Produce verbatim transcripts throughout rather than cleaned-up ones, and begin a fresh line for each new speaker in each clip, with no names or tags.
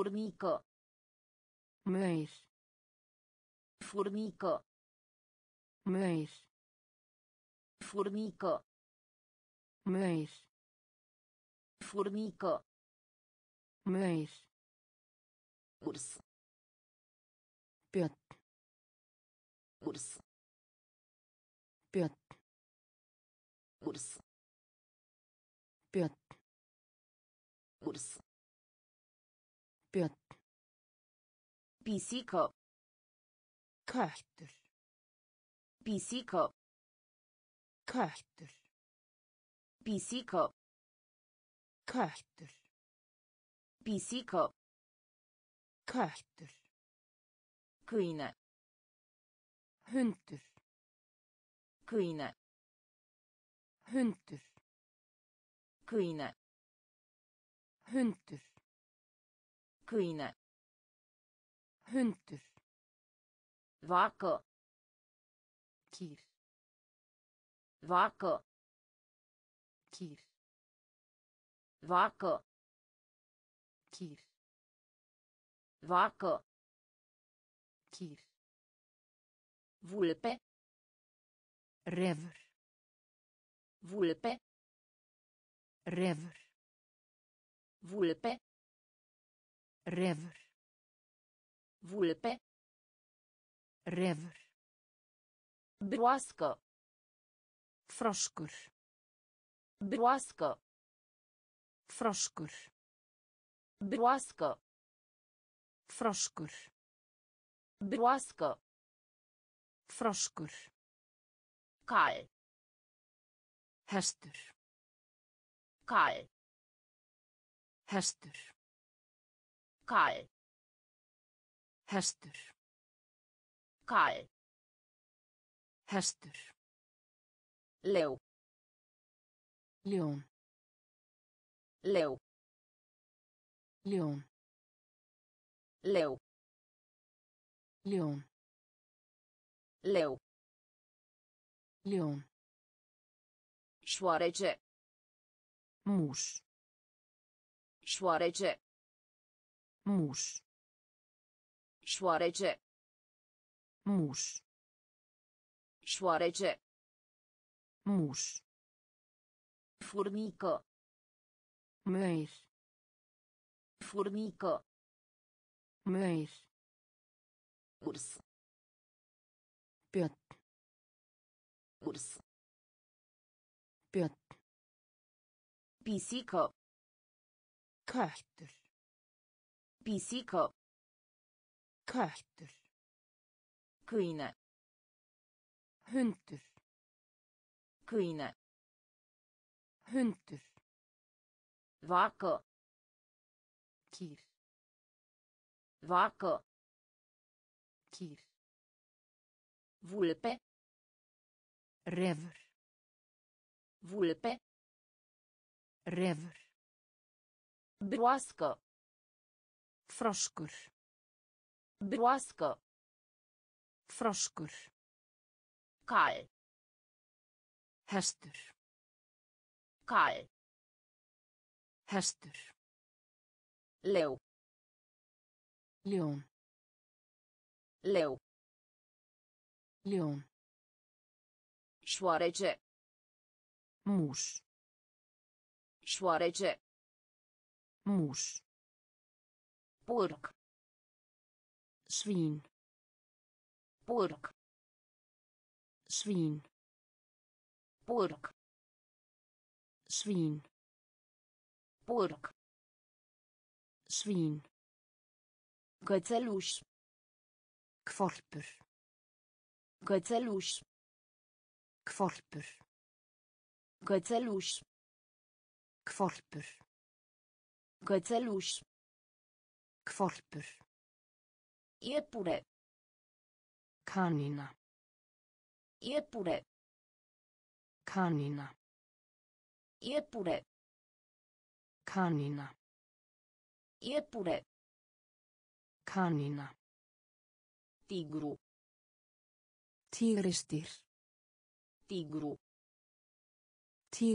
Furnică.
Maur.
Furnică.
Maur.
Furnică.
Maur.
Furnică.
Maur.
Urs.
Björn.
Urs.
Björn.
Urs.
Björn.
Urs.
Björn.
Pisică.
Köttur.
Pisică.
Köttur.
Pisică.
Köttur.
Pisică.
Köttur.
Câine.
Hundur.
Câine.
Hundur.
Câine.
Hundur.
Câine.
Hundur.
Vacă.
Kýr.
Vacă.
Kýr.
Vacă.
Kýr.
Vacă.
Kýr.
Vulpe.
Refur.
Vulpe.
Refur.
Vulpe.
Refur.
Vulpe.
Refur.
Broască.
Froskur.
Broască.
Froskur.
Broască.
Froskur.
Broască.
Froskur.
Cal.
Hestur.
Cal.
Hestur.
Cal.
Hestur.
Cal.
Hestur.
Leu.
Ljón.
Leu.
Ljón.
Leu.
Ljón.
Leu.
Ljón.
Șoarece.
Mús.
Șoarece.
Mús.
Șoarece.
Mús.
Șoarece.
Mús.
Furnică.
Maur.
Furnică.
Maur.
Urs.
Björn.
Urs.
Björn.
Pisică.
Köttur.
Pisică.
Köttur.
Câine.
Hundur.
Câine.
Hundur.
Vacă.
Kýr.
Vacă.
Kýr.
Vulpe.
Refur.
Vulpe.
Refur.
Broască.
Froskur.
Broască.
Froskur.
Cal.
Hestur.
Cal.
Hestur.
Leu.
Ljón.
Leu.
Ljón.
Șoarece.
Mús.
Șoarece.
Mús.
Porc.
Svín.
Porc.
Svín.
Porc.
Svín.
Porc.
Svín.
Cățeluș.
Kvolpur.
Cățeluș.
Kvolpur.
Cățeluș.
Kvolpur.
Cățeluș.
Kvolpur.
Iepure.
Kanína.
Iepure.
Kanína.
Iepure.
Kanína.
Iepure.
Kanína.
Tigru.
Tígrisdýr.
Tigru.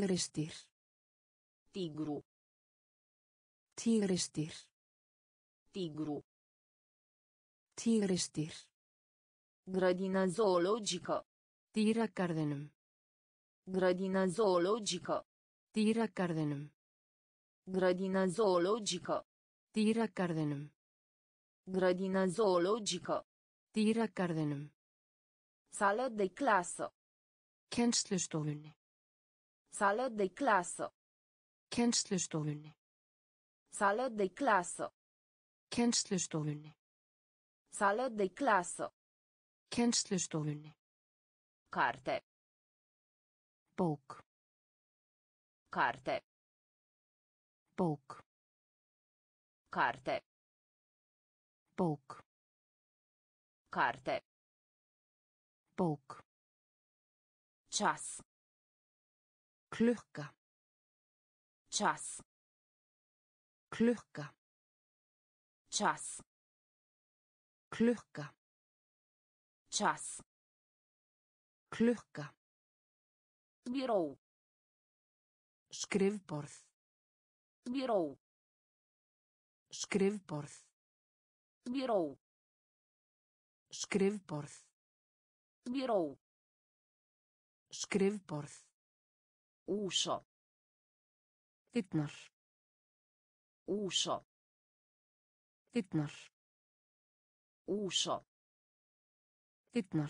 Tígrisdýr.
Tigru.
Tígrisdýr.
Tigru.
Tígrisdýr.
Grădină zoologică.
Dýragarðinum.
Grădină zoologică.
Dýragarðinum.
Grădină zoologică.
Dýragarðinum.
Grădină zoologică.
Dýragarðinum.
Sală de clasă.
Kennslustofunni.
Sală de clasă.
Kennslustofunni.
Sală de clasă.
Kennslustofunni.
Sală de clasă.
Kennslustofunni.
Carte.
Bók.
Carte.
Bók.
Carte.
Bók.
Carte.
Bók.
Ceas.
Klukka.
Ceas.
Klukka.
Ceas.
Klukka.
Ceas.
Klukka.
Birou.
Skrifborð.
Birou.
Skrifborð.
Birou.
Skrifborð.
Birou.
Skrifborð.
Ușă.
Dyrnar.
Ușă.
Dyrnar.
Ușă.
Dyrnar.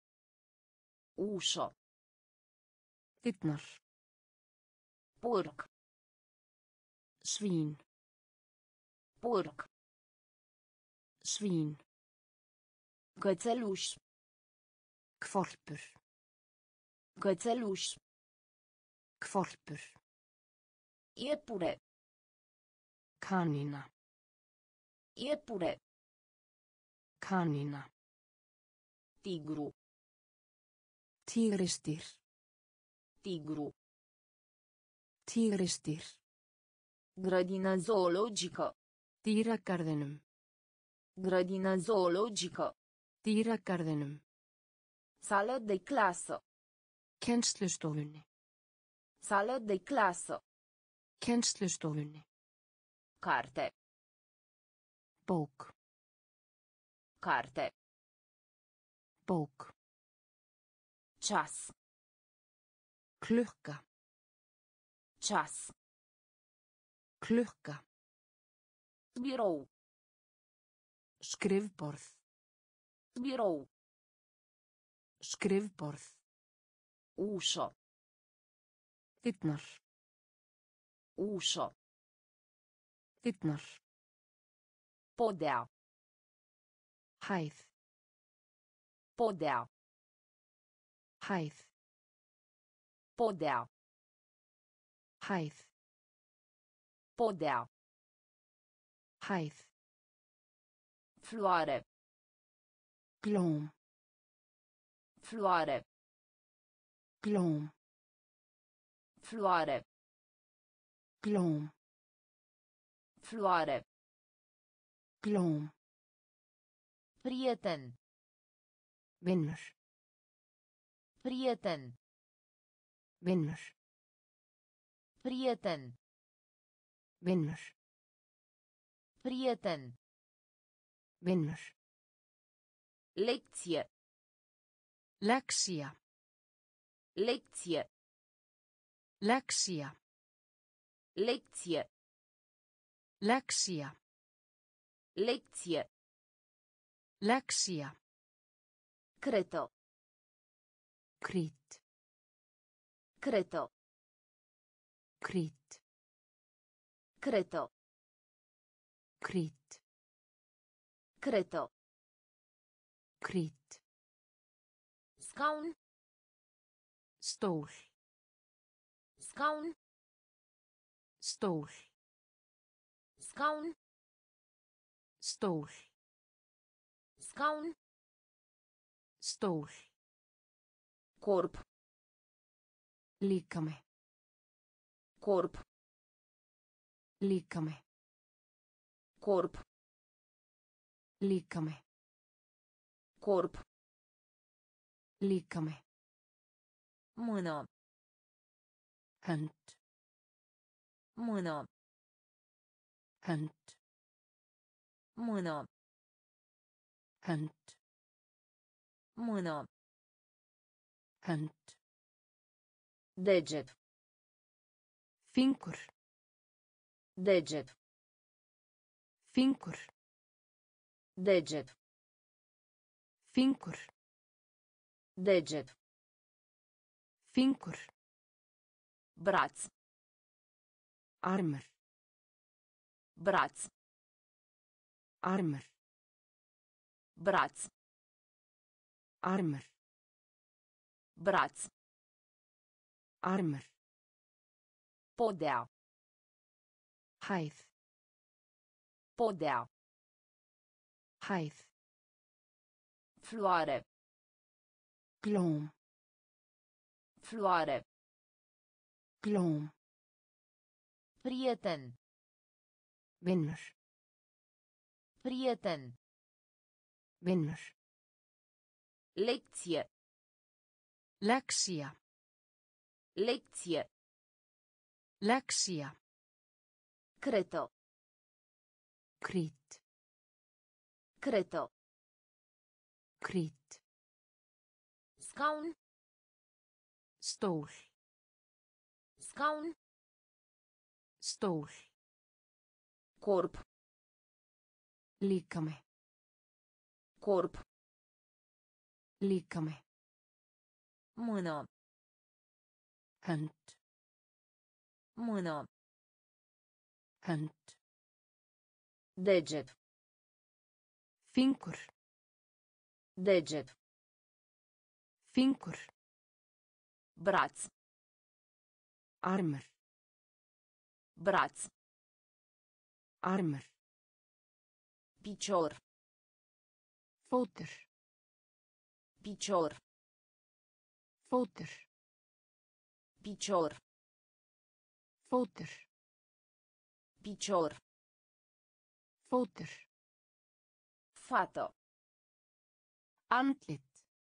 Ușă.
Dyrnar.
Porc.
Svín.
Porc.
Svín.
Cățeluș.
Hvolpur.
Cățeluș.
Hvolpur.
Iepure.
Kanína.
Iepure.
Kanína.
Tigru.
Tígrisdýr.
Tigru.
Tígrisdýr.
Grădină zoologică.
Dýragarðinum.
Grădină zoologică.
Dýragarðinum.
Sală de clasă.
Kennslustofunni.
Sală de clasă.
Kennslustofunni.
Carte.
Bók.
Carte.
Bók.
Ceas.
Klukka.
Ceas.
Klukka.
Birou.
Skrifborð.
Birou.
Skrifborð.
Ușă.
Dyrnar.
Ușă.
Dyrnar.
Podea.
Hæð.
Podea.
Hæð.
Podea.
Hæð.
Podea.
Hæð.
Floare.
Glóm.
Floare.
Glóm.
Floare.
Glóm.
Floare.
Glóm.
Prieten.
Vinnur.
Prieten.
Vinnur.
Prieten.
Vinnur.
Prieten.
Vinnur.
Lecție.
Lexía.
Lecție.
Lexía.
Lecție.
Lexía.
Lecție.
Lexía.
Cretă.
Krít.
Cretă.
Krít.
Cretă.
Krít.
Cretă.
Krít.
Scaun.
Stól.
Scaun.
Stól.
Scaun.
Stól.
Scaun.
Stól.
Corp.
Líkami.
Corp.
Líkami.
Corp.
Líkami.
Corp.
Líkami.
Mână.
Hönd.
Mână.
Hönd.
Mână.
Hönd.
Mână.
Hönd.
Deget.
Fingur.
Deget.
Fingur.
Deget.
Fingur.
Deget.
Fingur.
Braț.
Armur.
Braț.
Armur.
Braț.
Armur.
Braț.
Armur.
Podea.
Hæð.
Podea.
Hæð.
Floare.
Glóm.
Floare.
Glóm.
Prieten.
Vinnur.
Prieten.
Vinnur.
Lecție.
Läxia.
Lecție.
Läxia.
Creto.
Krit.
Creto.
Krit.
Scaun.
Stól.
Scaun.
Stól.
Corp.
Líkami.
Corp.
Líkami.
Mână.
Hönd.
Mână.
Hönd.
Deget.
Fingur.
Deget.
Fingur.
Braț.
Armur.
Braț.
Armur.
Picior.
Fótur.
Picior.
Fótur.
Picior.
Fótur.
Picior.
Fótur.
Fată.
Andlit.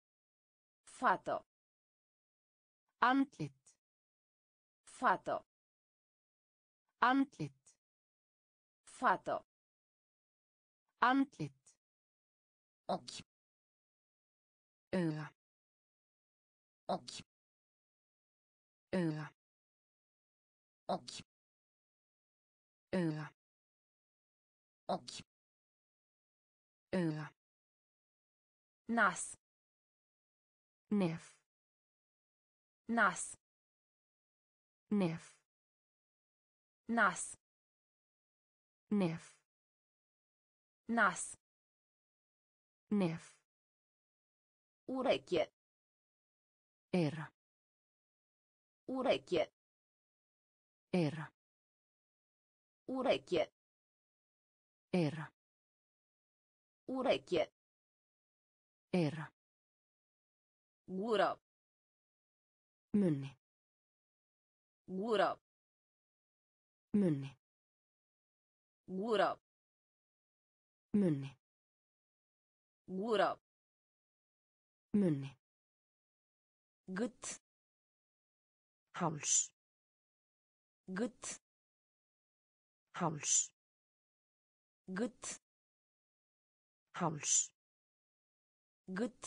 Fată.
Andlit.
Fată.
Andlit.
Fată.
Andlit.
Ochi.
Auga.
Ochi.
Auga.
Ochi.
Auga.
Ochi.
Auga.
Nas.
Nef.
Nas.
Nef.
Nas.
Nef.
Nas.
Nef.
Ureche.
Era.
Ureche.
Era.
Ureche.
Era.
Ureche.
Era.
Gură.
Munni.
Gură.
Munni.
Gură.
Munni.
Gură.
Munni.
Gât.
Háls.
Gât.
Háls.
Gât.
Háls.
Gât.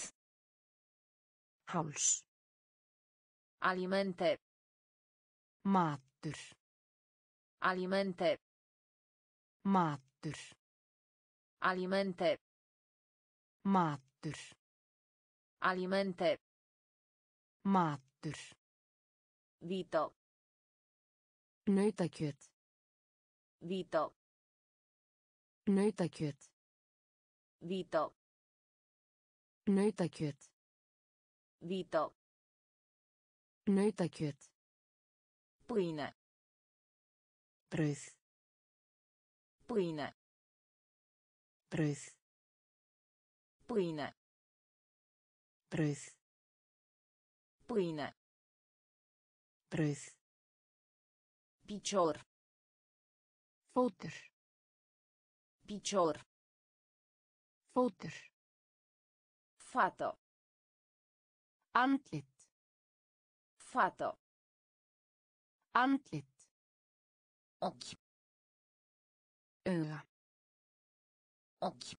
Háls.
Alimente.
Matur.
Alimente.
Matur.
Alimente.
Matur.
Alimente.
Matur.
Vito.
Nautakjöt.
Vito.
Nautakjöt.
Vito.
Nautakjöt.
Vito.
Nautakjöt.
Pâine.
Brauð.
Pâine.
Brauð.
Pâine.
Brauð.
Pâine.
Brauð.
Picior.
Fótur.
Picior.
Fótur.
Fată.
Andlit.
Fată.
Andlit.
Ochi.
Auga.
Ochi.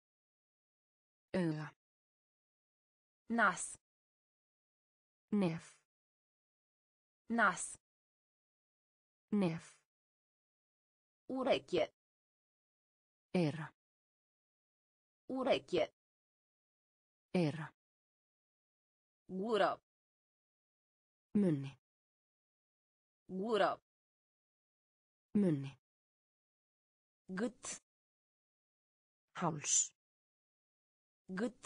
Auga.
Nas.
Nef.
Nas.
Nef.
Urechie.
Era.
Urechie.
Era.
Gură.
Munni.
Gură.
Munni.
Gât.
Háls.
Gât.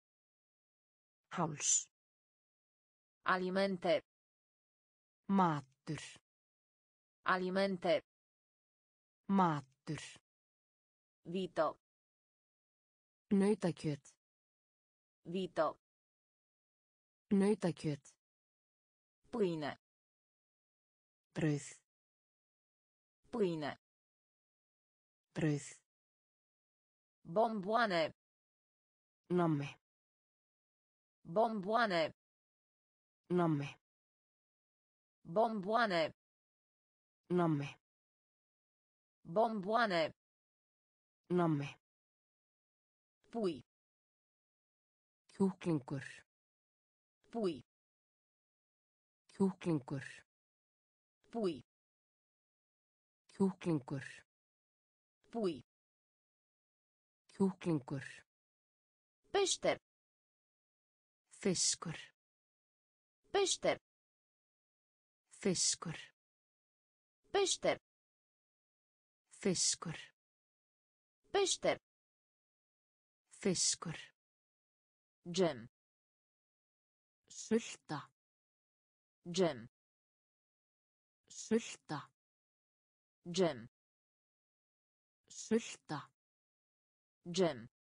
Háls.
Alimente.
Matur.
Alimente.
Matur.
Vito.
Nautakjöt.
Vito.
Nautakjöt.
Pâine.
Brauð.
Pâine.
Brauð.
Bomboane.
Nammi.
Bomboane.
Nammi.
Bomboane.
Nammi.
Bomboane.
Nammi.
Pui.
Kjúklingur.
Pui.
Kjúklingur.
Pui.
Kjúklingur.
Pui.
Kjúklingur.
Peșter.
Fiskur.
Peșter.
Fiskur.
Peșter.
Fiskur.
Peșter.
Fiskur.
Gem.
Sulta.
Gem.
Sulta.
Gem.
Sulta.
Gem.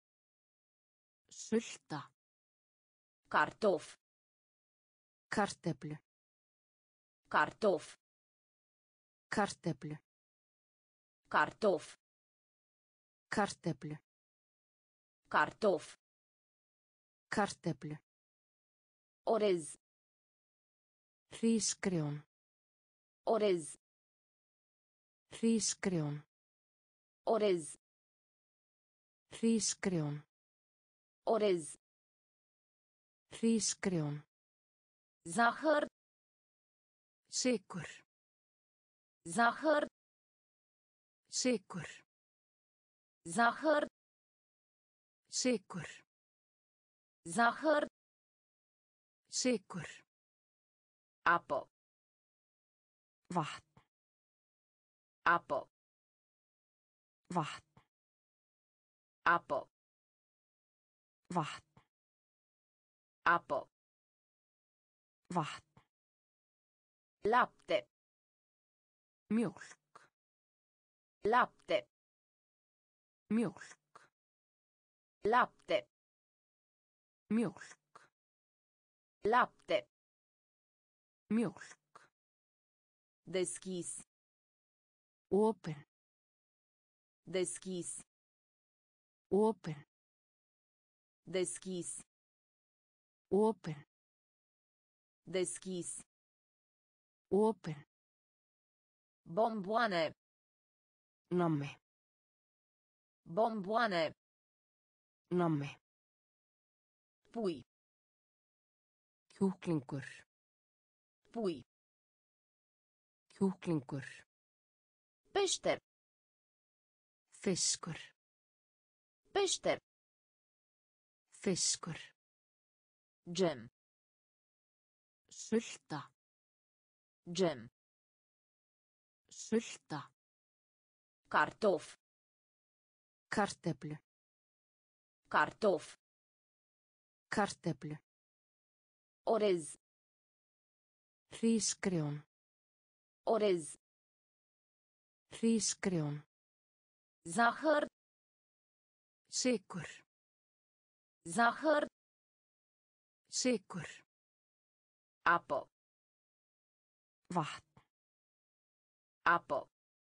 Sulta.
Cartof.
Kartöflu.
Cartof.
Kartöflu.
Cartof.
Kartöflu.
Cartof.
Kartöflu.
Orez.
Hrísgrjón.
Orez.
Hrísgrjón.
Orez.
Hrísgrjón.
Orez.
Hrísgrjón.
Zahăr.
Sykur.
Zahăr.
Sykur.
Zahăr.
Sykur.
Zahăr.
Sykur.
Apă.
Vatn.
Apă.
Vatn.
Apă.
Vatn.
Apă.
Vatn.
Lapte.
Mjólk.
Lapte.
Mjólk.
Lapte.
Mjólk.
Lapte.
Mjólk.
Deschis.
Open.
Deschis.
Open.
Deschis.
Open.
Deschis.
Open.
Bomboane.
Nammi.
Bomboane.
Nammi.
Pui.
Kjúklingur.
Pui.
Kjúklingur.
Peșter.
Fiskur.
Peșter.
Fiskur.
Gem.
Sulta.
Gem.
Sulta.
Cartof.
Kartöflu.
Cartof.
Kartöflu.
Orez.
Hrísgrjón.
Orez.
Hrísgrjón.
Zahăr.
Sykur.
Zahăr.
Sykur.
Apă.
Vatn.
Apă.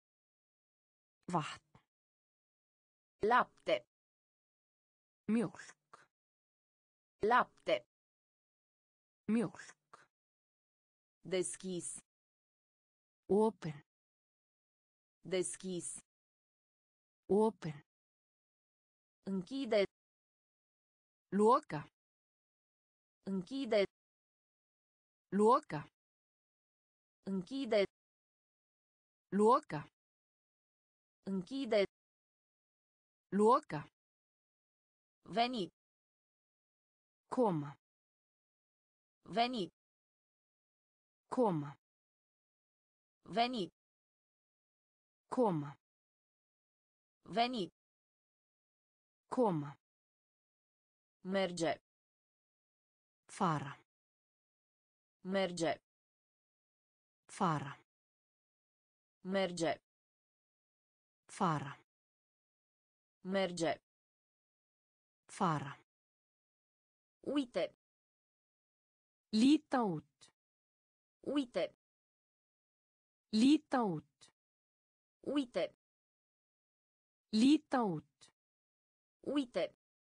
Vatn.
Lapte.
Mjólk.
Lapte.
Mjólk.
Deschis.
Open.
Deschis.
Open.
Închide.
Loka.
Închide.
Loka.
Închide.
Loka.
Închide.
Loka.
Veni.
Koma.
Veni.
Koma.
Veni.
Koma.
Veni.
Koma.
Merge.
Fara.
Merge.
Fara.
Merge.
Fara.
Merge.
Fara.
Uite.
Líta út.
Uite.
Líta út.
Uite.
Líta út.
Uite.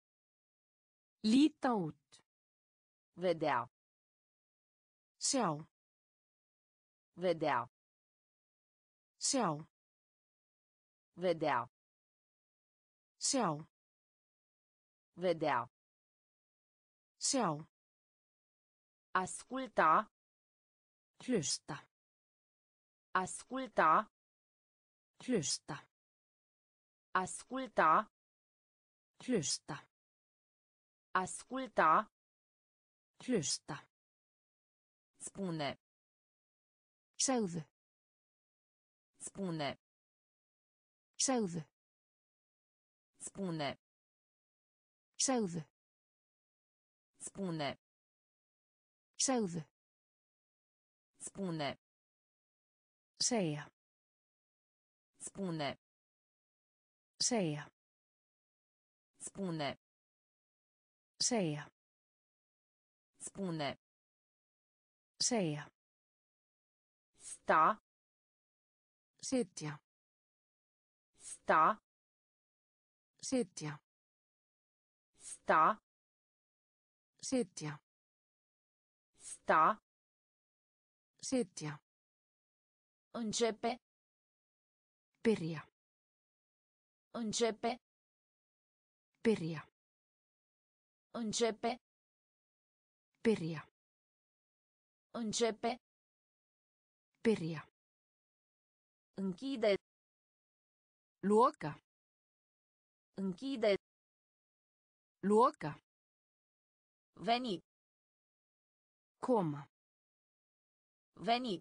Líta út.
Vedea.
Sjá.
Vedea.
Sjá.
Vedea.
Sjá.
Vedea.
Sjá.
Asculta.
Hlusta.
Asculta.
Hlusta.
Asculta.
Hlusta.
Asculta.
Hlusta.
Spune.
Segðu.
Spune.
Segðu.
Spune.
Segðu.
Spune.
Segðu.
Spune.
Segja.
Spune.
Segja.
Spune.
Segja.
Spune.
Segja.
Sta.
Sitja.
Sta.
Sitja.
Sta.
Sitja.
Sta.
Sitja.
Începe.
Byrja.
Începe.
Byrja.
Începe.
Byrja.
Începe.
Byrja.
Închide.
Loka.
Închide.
Loka.
Veni.
Koma.
Veni.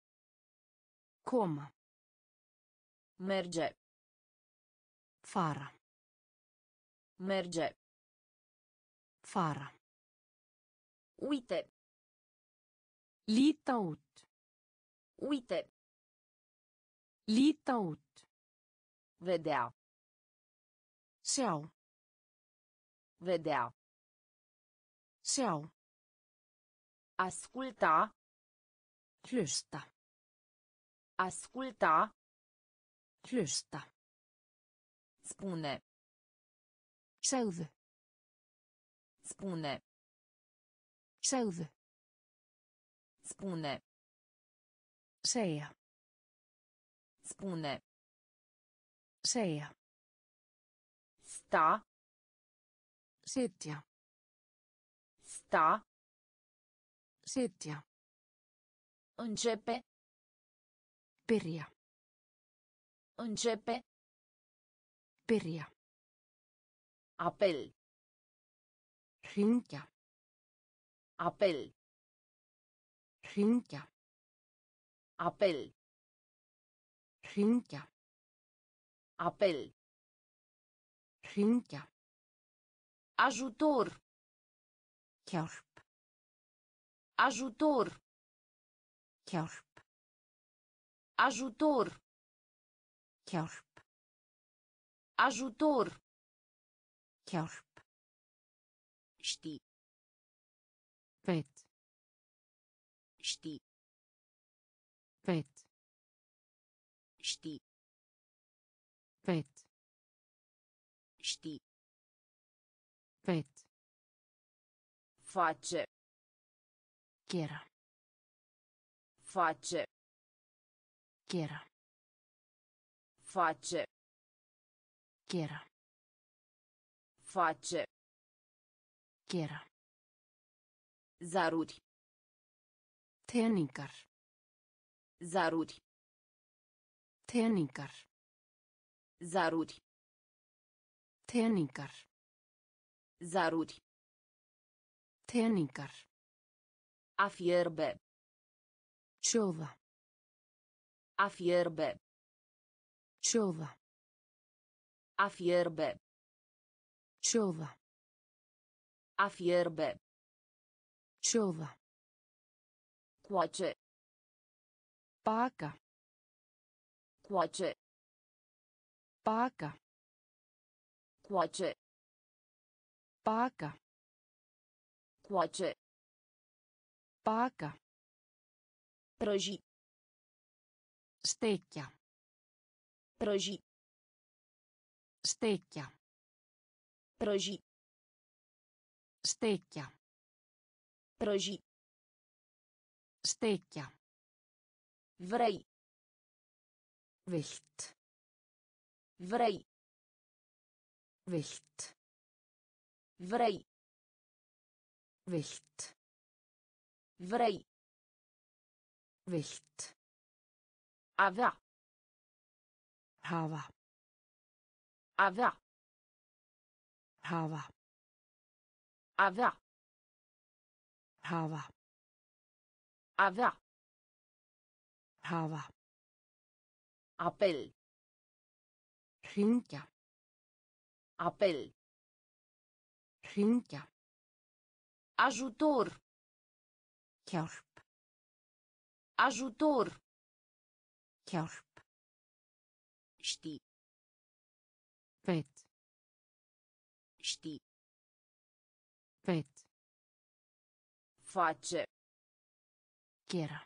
Koma.
Merge.
Fara.
Merge.
Fara.
Uite.
Líta út.
Uite.
Líta út.
Vedea.
Sjá.
Vedea.
Sjá.
Asculta.
Hlusta.
Asculta.
Hlusta.
Spune.
Segðu.
Spune.
Segðu.
Spune.
Segja.
Spune.
Segja.
Sta.
Sitja.
Sta.
Sitja.
Începe.
Byrja.
Începe.
Byrja.
Apel.
Hringja.
Apel.
Hringja.
Apel.
Hringja.
Apel.
Hringja.
Ajutor.
Hjálp.
Ajutor.
Hjálp.
Ajutor.
Hjálp.
Ajutor.
Hjálp.
Ști.
Veit.
Ști.
Veit.
Ști.
Veit.
Ști.
Veit.
Face.
Gera.
Face.
Gera.
Face.
Gera.
Face.
Gera.
Zaruri.
Teningar.
Zaruri.
Teningar.
Zaruri.
Teningar.
Zaruri.
Teningar.
A fierbe.
Sjóða.
A fierbe.
Sjóða.
A fierbe.
Sjóða.
A fierbe.
Sjóða.
Coace.
Baka.
Coace.
Baka.
Coace.
Baka.
Coace.
Baka.
Prăji.
Steikja.
Prăji.
Steikja.
Prăji.
Steikja.
Prăji.
Steikja.
Vrei.
Vilt.
Vrei.
Vilt.
Vrei.
Vilt.
Vrei.
Vilt.
Avea.
Hafa.
Avea.
Hafa.
Avea.
Hafa.
Avea.
Hafa.
Apel.
Hringja.
Apel.
Hringja.
Ajutor.
Hjálp.
Ajutor.
Hjálp.
Ști.
Veit.
Ști.
Veit.
Face.
Gera.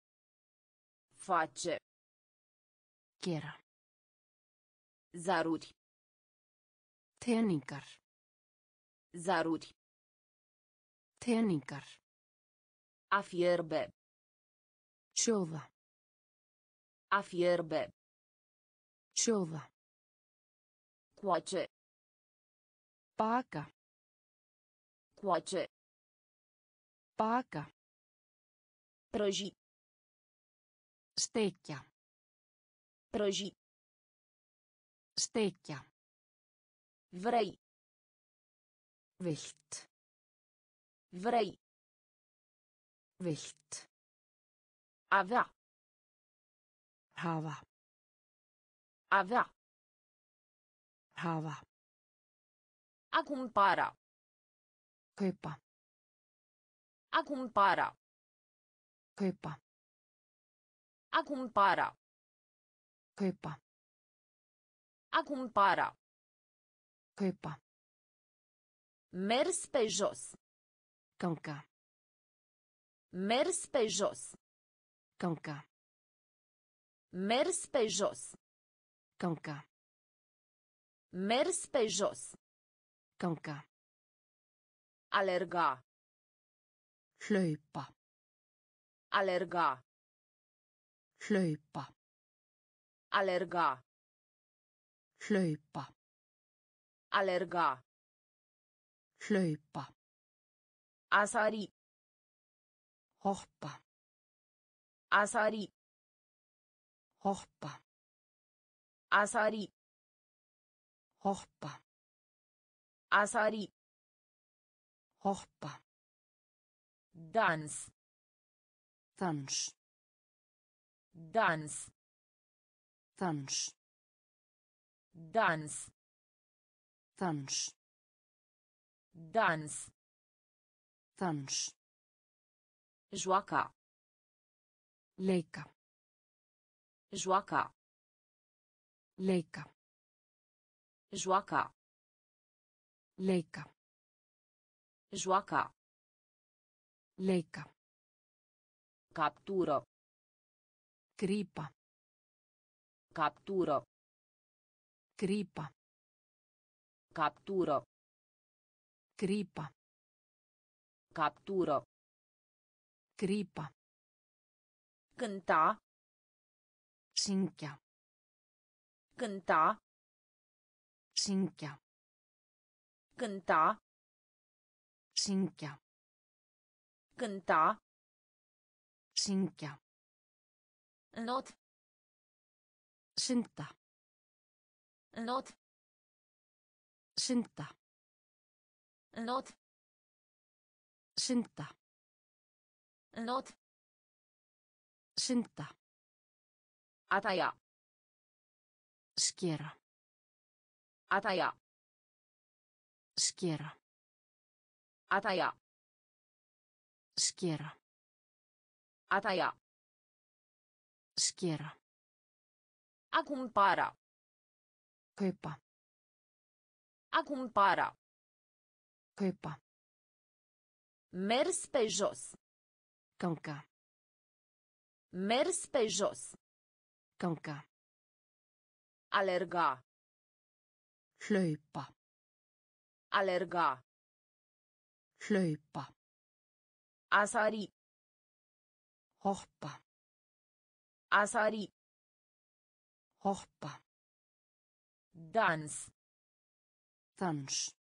Face.
Gera.
Zaruri.
Teningar.
Zaruri.
Teningar.
A fierbe.
Sjóða.
A fierbe.
Sjóða.
Coace.
Baka.
Coace.
Baka.
Prăji.
Steikja.
Prăji.
Steikja.
Vrei.
Vilt.
Vrei.
Vilt.
Avea.
Hafa.
Avea.
Hafa.
A cumpăra.
Kaupa.
A cumpăra.
Kaupa.
A cumpăra.
Kaupa.
A cumpăra.
Kaupa.
Mers pe jos.
Ganga.
Mers pe jos.
Ganga.
Mers pe jos.
Ganga.
Mers pe jos.
Ganga.
Alerga.
Hlaupa.
Alerga.
Hlaupa.
Alerga.
Hlaupa.
Alerga.
Hlaupa.
A sari.
Hoppa.
A sari.
Hoppa.
A sari.
Hoppa.
A sari.
Hoppa.
Dans.
Dans.
Dans.
Dans.
Dans.
Dans.
Dans.
Dans.
Joaca.
Leika.
Joaca.
Leika.
Joaca.
Leika.
Joaca.
Leika.
Captură.
Grípa.
Captură.
Grípa.
Captură.
Grípa.
Captură.
Grípa.
Cânta.
Syngja.
Cânta.
Syngja.
Cânta.
Syngja.
Cânta.
Syngja.
Not.
Synda.
Not.
Synda.
Not.
Synda.
Not.
Synda.
A taia.
Skera.
A taia.
Skera.
A taia.
Skera.
A taia.
Skera.
A cumpara.
Kaupa.
A cumpara.
Kaupa.
Mers pe jos.
Ganga.
Mers pe jos.
Ganga.
Alerga.
Hlaupa.
Alerga.
Hlaupa.
A sari.
Hoppa.
A sari.
Hoppa.
Dans.
Dans.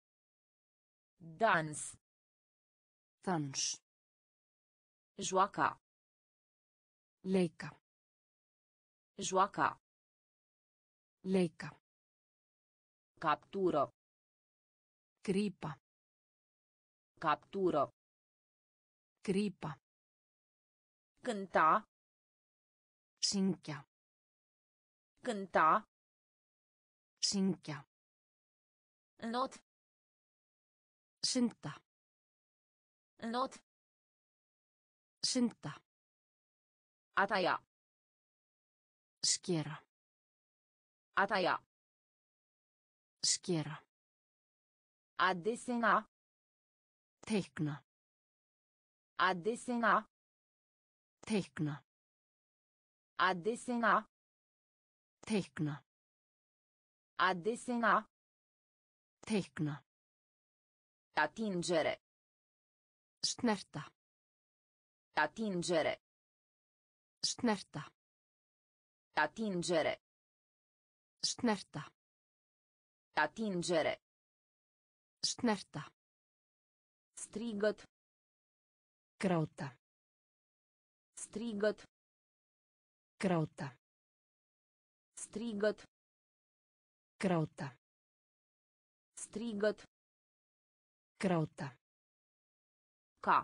Dans.
Dans.
Joaca.
Leika.
Joaca.
Leika.
Captură.
Gripa.
Captură.
Gripa.
Cânta.
Syngja.
Cânta.
Syngja.
Not.
Synda.
Not.
Synda.
A taia.
Skera.
A taia.
Skera.
A desena.
Teikna.
A desena.
Teikna.
A desena.
Teikna.
A desena.
Teikna.
Atingere.
Snerta.
Atingere.
Snerta.
Atingere.
Snerta.
Atingere.
Snerta.
Strigăt.
Gráta.
Strigăt.
Gráta.
Strigăt.
Gráta.
Strigăt.
Gráta.
Ca.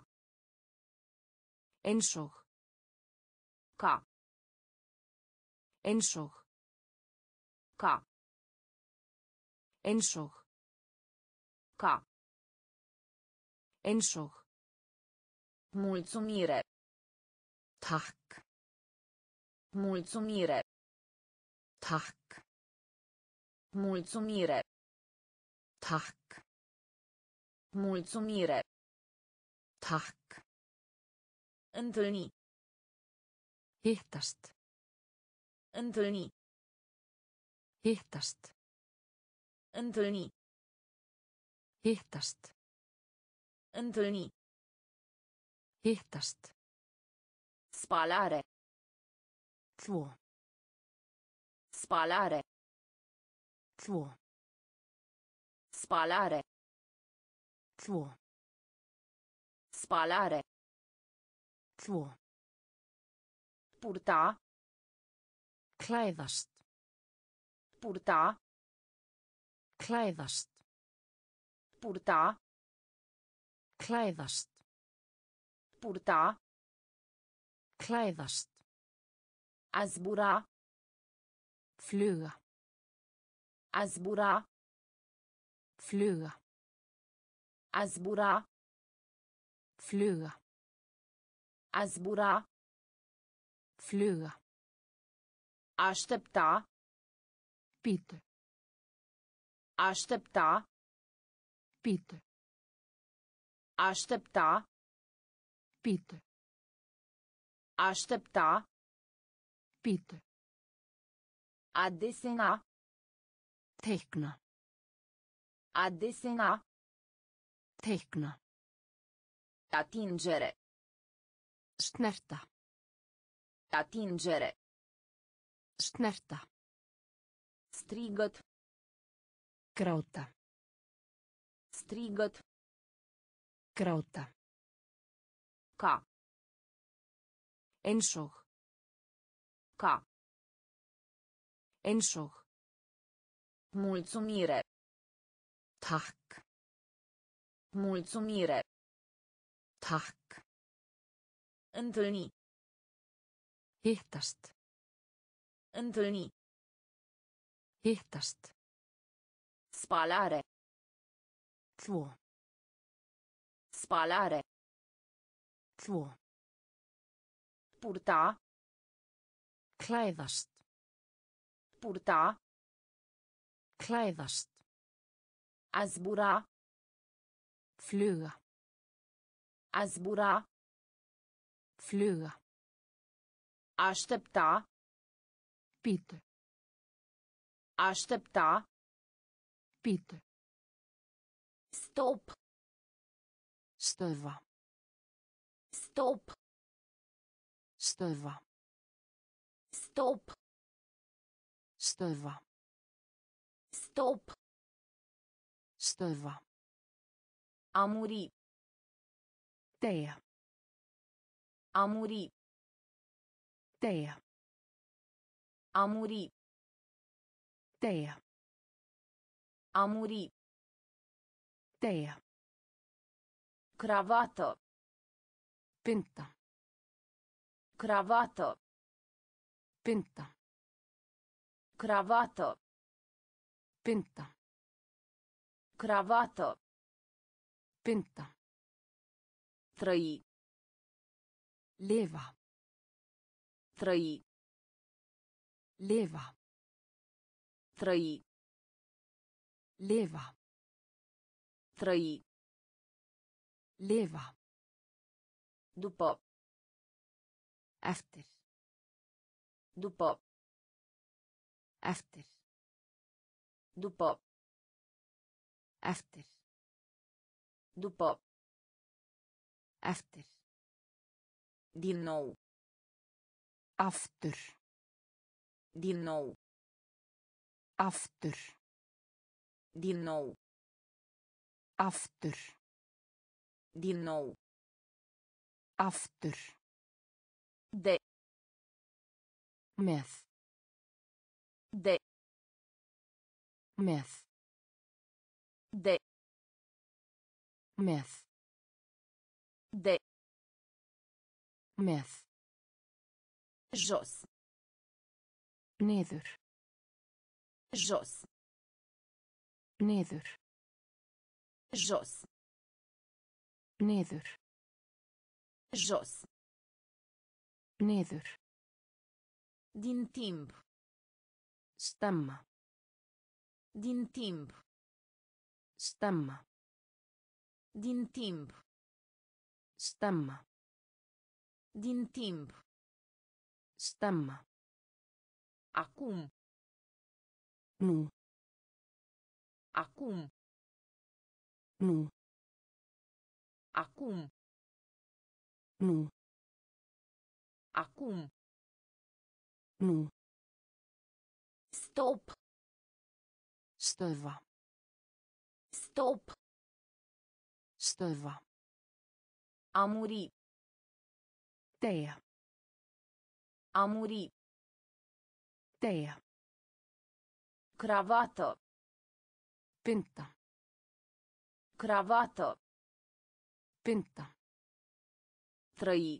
Eins og.
Ca.
Eins og.
Ca.
Eins og.
Ca.
Eins og.
Mulțumire.
Takk.
Mulțumire.
Takk.
Mulțumire.
Takk.
Mulțumire.
Takk.
Întâlni.
Hittast.
Întâlni.
Hittast.
Întâlni.
Hittast.
Întâlni.
Hittast.
Spalare.
Þvo.
Spalare.
Þvo.
Spalare.
Þvo.
Spalare.
Þvo.
Purta.
Klæðast.
Purta.
Klæðast.
Purta.
Klæðast.
Purta.
Klæðast.
A zbura.
Fluga.
A zbura.
Fluga.
A zbura.
Fluga.
A zbura.
Fluga.
Aștepta.
Bíddu.
Aștepta.
Bíddu.
Aștepta.
Bíddu.
Aștepta.
Bíddu.
A desena.
Teikna.
A desena.
Teikna.
Atingere.
Snerta.
Atingere.
Snerta.
Strigăt.
Gráta.
Strigăt.
Gráta.
Ca.
Eins og.
Ca.
Eins og.
Mulțumire.
Takk.
Mulțumire.
Takk.
Întâlni.
Hittast.
Întâlni.
Hittast.
Spalare.
Þvo.
Spalare.
Þvo.
Purta.
Klæðast.
Purta.
Klæðast.
A zbura.
Fluga.
A zbura.
Fluga.
Aștepta.
Bíddu.
Aștepta.
Bíddu.
Stop.
Stöðva.
Stop.
Stöðva.
Stop.
Stöðva.
Stop.
Stöðva.
A muri.
Deyja.
A muri.
Deyja.
A muri.
Deyja.
A muri.
Deyja.
Cravată.
Binda.
Cravată.
Binda.
Cravată.
Binda.
Cravată.
Binda.
Trăi.
Lifa.
Trăi.
Lifa.
Trăi.
Lifa.
Trăi.
Lifa.
După.
Eftir.
După.
Eftir.
După.
Eftir.
După.
Eftir.
Din nou.
Aftur.
Din nou.
Aftur.
Din nou.
Aftur.
Din nou.
Aftur.
De.
Með.
De.
Með.
De.
Með.
De.
Með.
Jos.
Niður.
Jos.
Niður.
Jos.
Niður.
Jos.
Niður.
Din timp.
Stemma.
Din timp.
Stemma.
Din timp.
Stemma.
Din timp.
Stemma.
Acum.
Nú.
Acum.
Nú.
Acum.
Nú.
Acum.
Nú.
Stop.
Stöðva.
Stop.
Stöðva.
A muri.
Deyja.
A muri.
Deyja.
Cravată.
Binda.
Cravată.
Binda.
Trăi.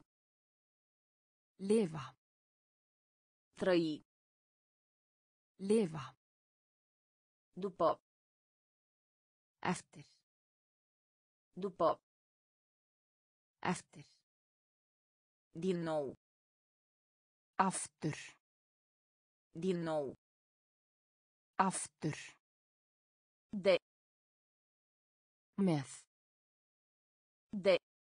Lifa.
Trăi.
Lifa.
După.
Eftir.
După.
Eftir.
Din nou.
Aftur.
Din nou.
Aftur.
De.
Með.
De.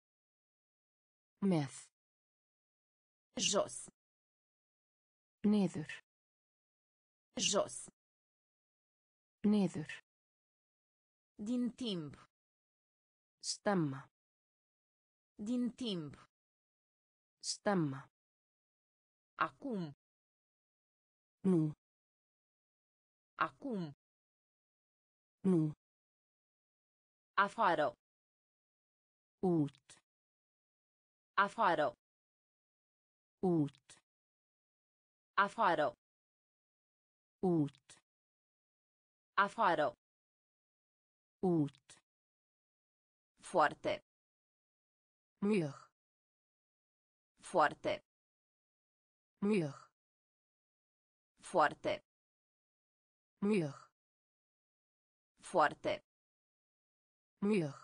Með.
Jos.
Niður.
Jos.
Niður.
Din timp.
Stemma.
Din timp.
Stemma.
Acum.
Nú.
Acum.
Nú.
Afară.
Út.
Afară.
Út.
Afară.
Út.
Afară.
Út.
Foarte.
Mjög.
Foarte.
Mjög.
Foarte.
Mjög.
Foarte.
Mjög.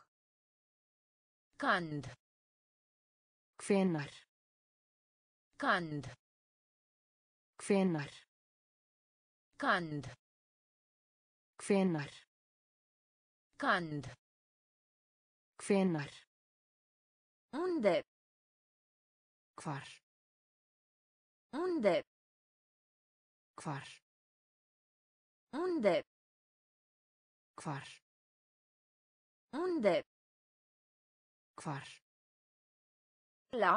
Cand.
Hvenær.
Cand.
Hvenær.
Cand.
Hvenær.
Cand.
Hvenær.
Unde?
Hvar.
Unde?
Hvar.
Unde?
Hvar.
Unde?
Hvar.
La.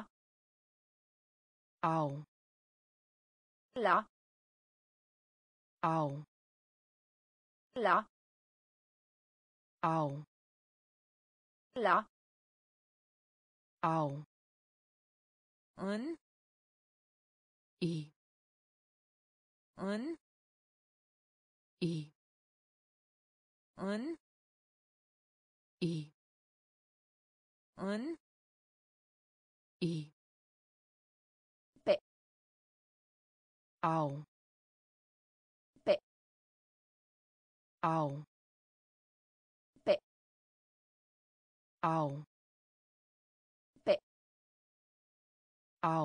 Á.
La.
Á.
La.
Á.
La.
Á.
În.
Í.
În.
Í.
În.
Í.
În.
Í.
Pe.
Á.
Pe.
Á.
Pe.
Á.
Pe.
Á.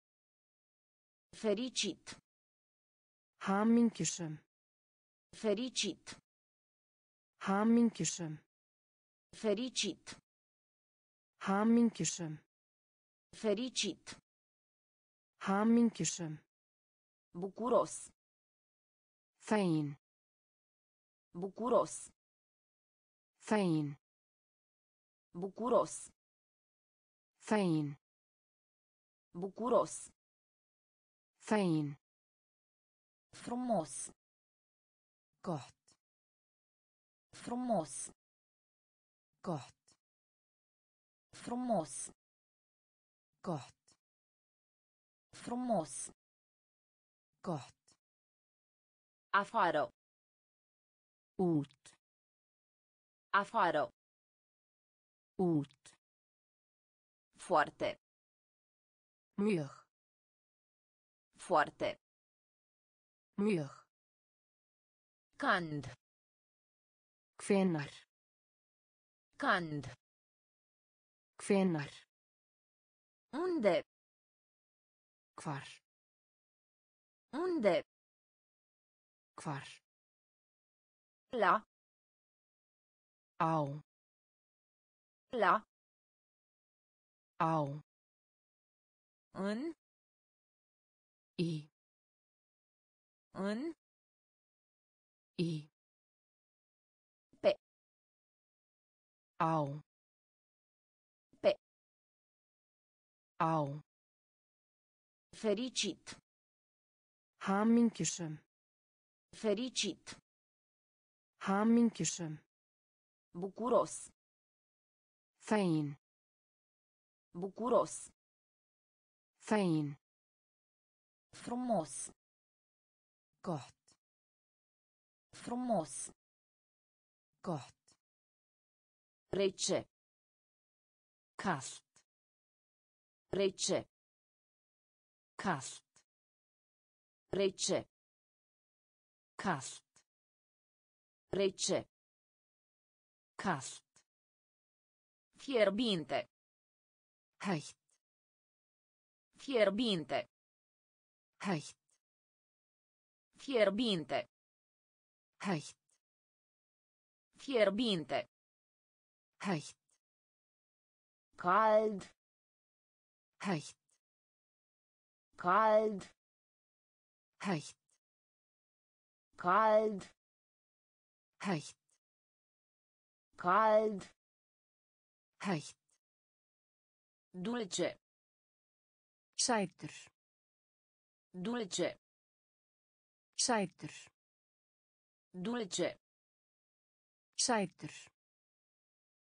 Fericit.
Hamingjusöm.
Fericit.
Hamingjusöm.
Fericit.
Hamingjusöm.
Fericit.
Hamingjusöm.
Bucuros.
Fegin.
Bucuros.
Fegin.
Bucuros.
Fegin.
Bucuros.
Fegin.
Frumos.
Gott.
Frumos.
Gott.
Frumos.
Gott.
Frumos.
Gott.
Afară.
Út.
Afară.
Út.
Foarte.
Mjög.
Foarte.
Mjög.
Cand.
Hvenær.
Cand.
Hvenær.
Unde?
Hvar.
Unde?
Hvar.
La.
Á.
La.
Á.
În.
Í.
În.
Í.
Pe.
Á.
Pe.
Á.
Fericit.
Hamingjusöm.
Fericit.
Hamingjusöm.
Bucuros.
Fegin.
Bucuros.
Fegin.
Frumos.
Gott.
Frumos.
Gott.
Rece.
Kalt.
Rece.
Kalt.
Rece.
Kalt.
Rece.
Kalt.
Fierbinte.
Heitt.
Fierbinte.
Heitt.
Fierbinte.
Heitt.
Fierbinte.
Heitt.
Cald.
Heitt.
Cald.
Heitt.
Cald.
Heitt.
Cald.
Heitt.
Dulce.
Sætur.
Dulce.
Sætur.
Dulce.
Sætur.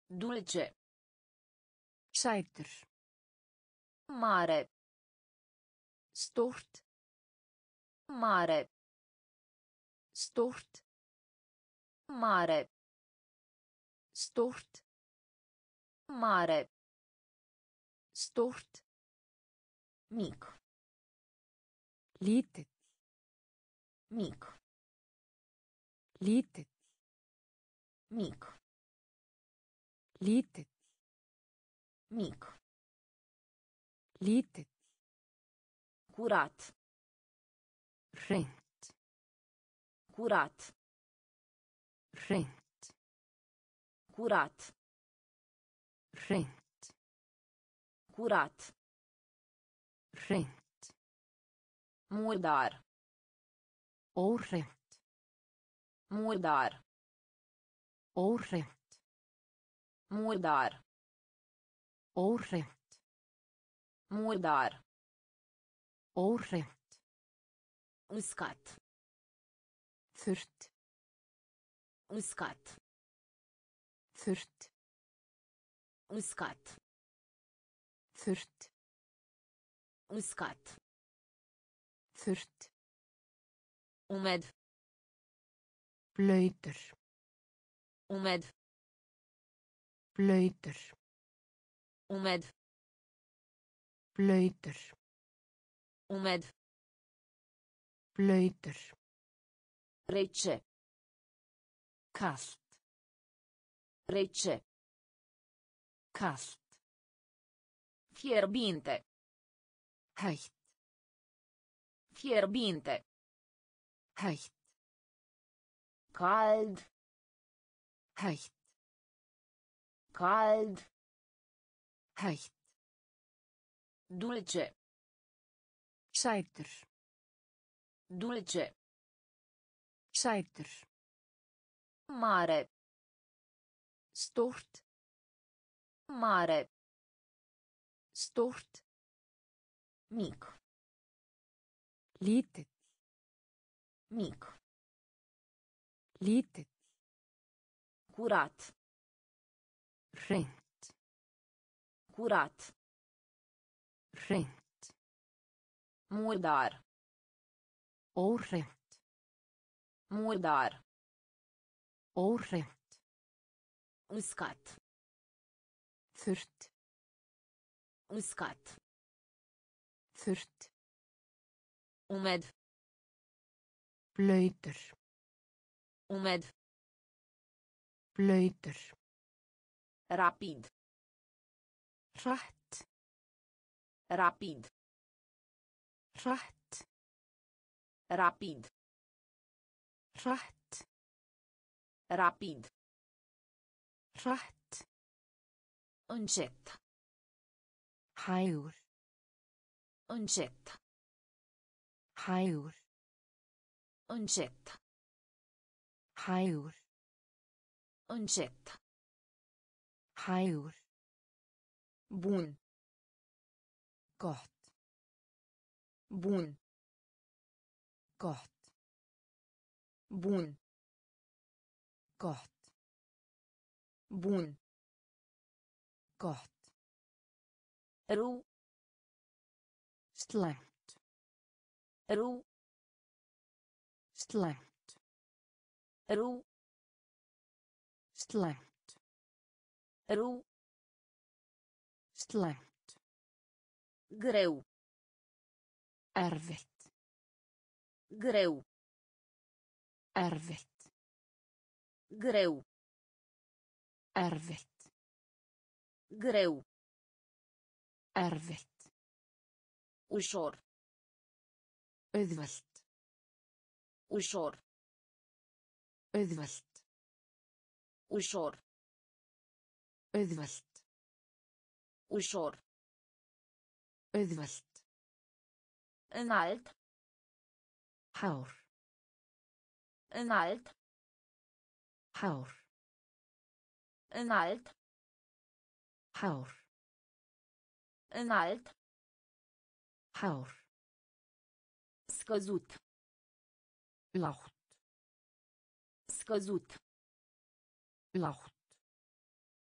Dulce.
Sætur.
Mare.
Stórt.
Mare.
Stórt.
Mare.
Stórt.
Mare.
Stórt.
Mic.
Lítill.
Mic.
Lítill.
Mic.
Lítill.
Mic.
Lítill.
Curat.
Hreint.
Curat.
Hreint.
Curat.
Hreint.
Curat.
Hreint.
Murdar.
Óhreint.
Murdar.
Óhreint.
Murdar.
Óhreint.
Murdar.
Óhreint.
Uscat.
Þurrt.
Uscat.
Þurrt.
Uscat.
Þurrt.
Uscat.
Þurrt.
Umed.
Blautur.
Umed.
Blautur.
Umed.
Blautur.
Umed.
Blautur.
Rece.
Kalt.
Rece.
Kalt.
Fierbinte.
Heitt.
Fierbinte.
Heitt.
Cald.
Heitt.
Cald.
Heitt.
Dulce.
Sætur.
Dulce.
Sætur.
Mare.
Stórt.
Mare.
Stórt.
Mic.
Lítill.
Mic.
Lítill.
Curat.
Hreint.
Curat.
Hreint.
Murdar.
Óhreint.
Murdar.
Óhreint.
Uscat.
Þurrt.
Uscat.
Þurrt.
Umed.
Blautur.
Umed.
Blautur.
Rapid.
Hratt.
Rapid.
Hratt.
Rapid.
Hratt.
Rapid.
Hratt.
Încet.
Hægur.
Încet.
Hægur.
Încet.
Hægur.
Încet.
Hægur.
Bun.
Gott.
Bun.
Gott.
Bun.
Gott.
Bun.
Gott.
Ru.
Slæmt.
Ru.
Slæmt.
Ru.
Slæmt.
Ru.
Slæmt.
Greu.
Erfitt.
Greu.
Erfitt.
Greu.
Erfitt.
Greu.
Erfitt.
Ușor.
Auðvelt.
Ușor.
Auðvelt.
Ușor.
Auðvelt.
Ușor.
Auðvelt.
Înalt.
Hár.
Înalt.
Hár.
Înalt.
Hár.
Înalt.
Hár.
Scăzut.
Lágt.
Scăzut.
Lágt.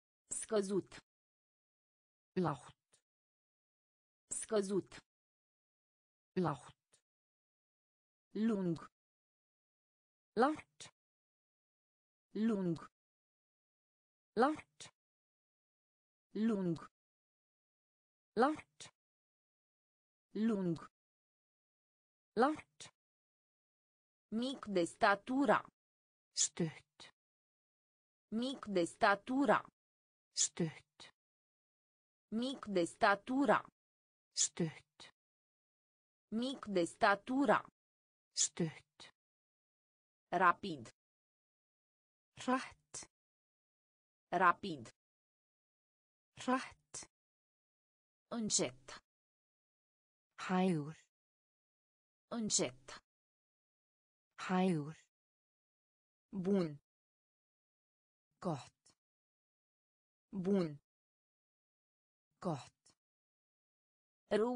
Scăzut.
Lágt.
Scăzut.
Lágt.
Lung.
Langt.
Lung.
Langt.
Lung.
Langt.
Lung.
Langt.
Mic de statura.
Stutt.
Mic de statura.
Stutt.
Mic de statura.
Stutt.
Mic de statura.
Stutt.
Rapid.
Hratt.
Rapid.
Hratt.
Încet.
Hægur.
Încet.
Hægur.
Bun.
Gott.
Bun.
Gott.
Ru.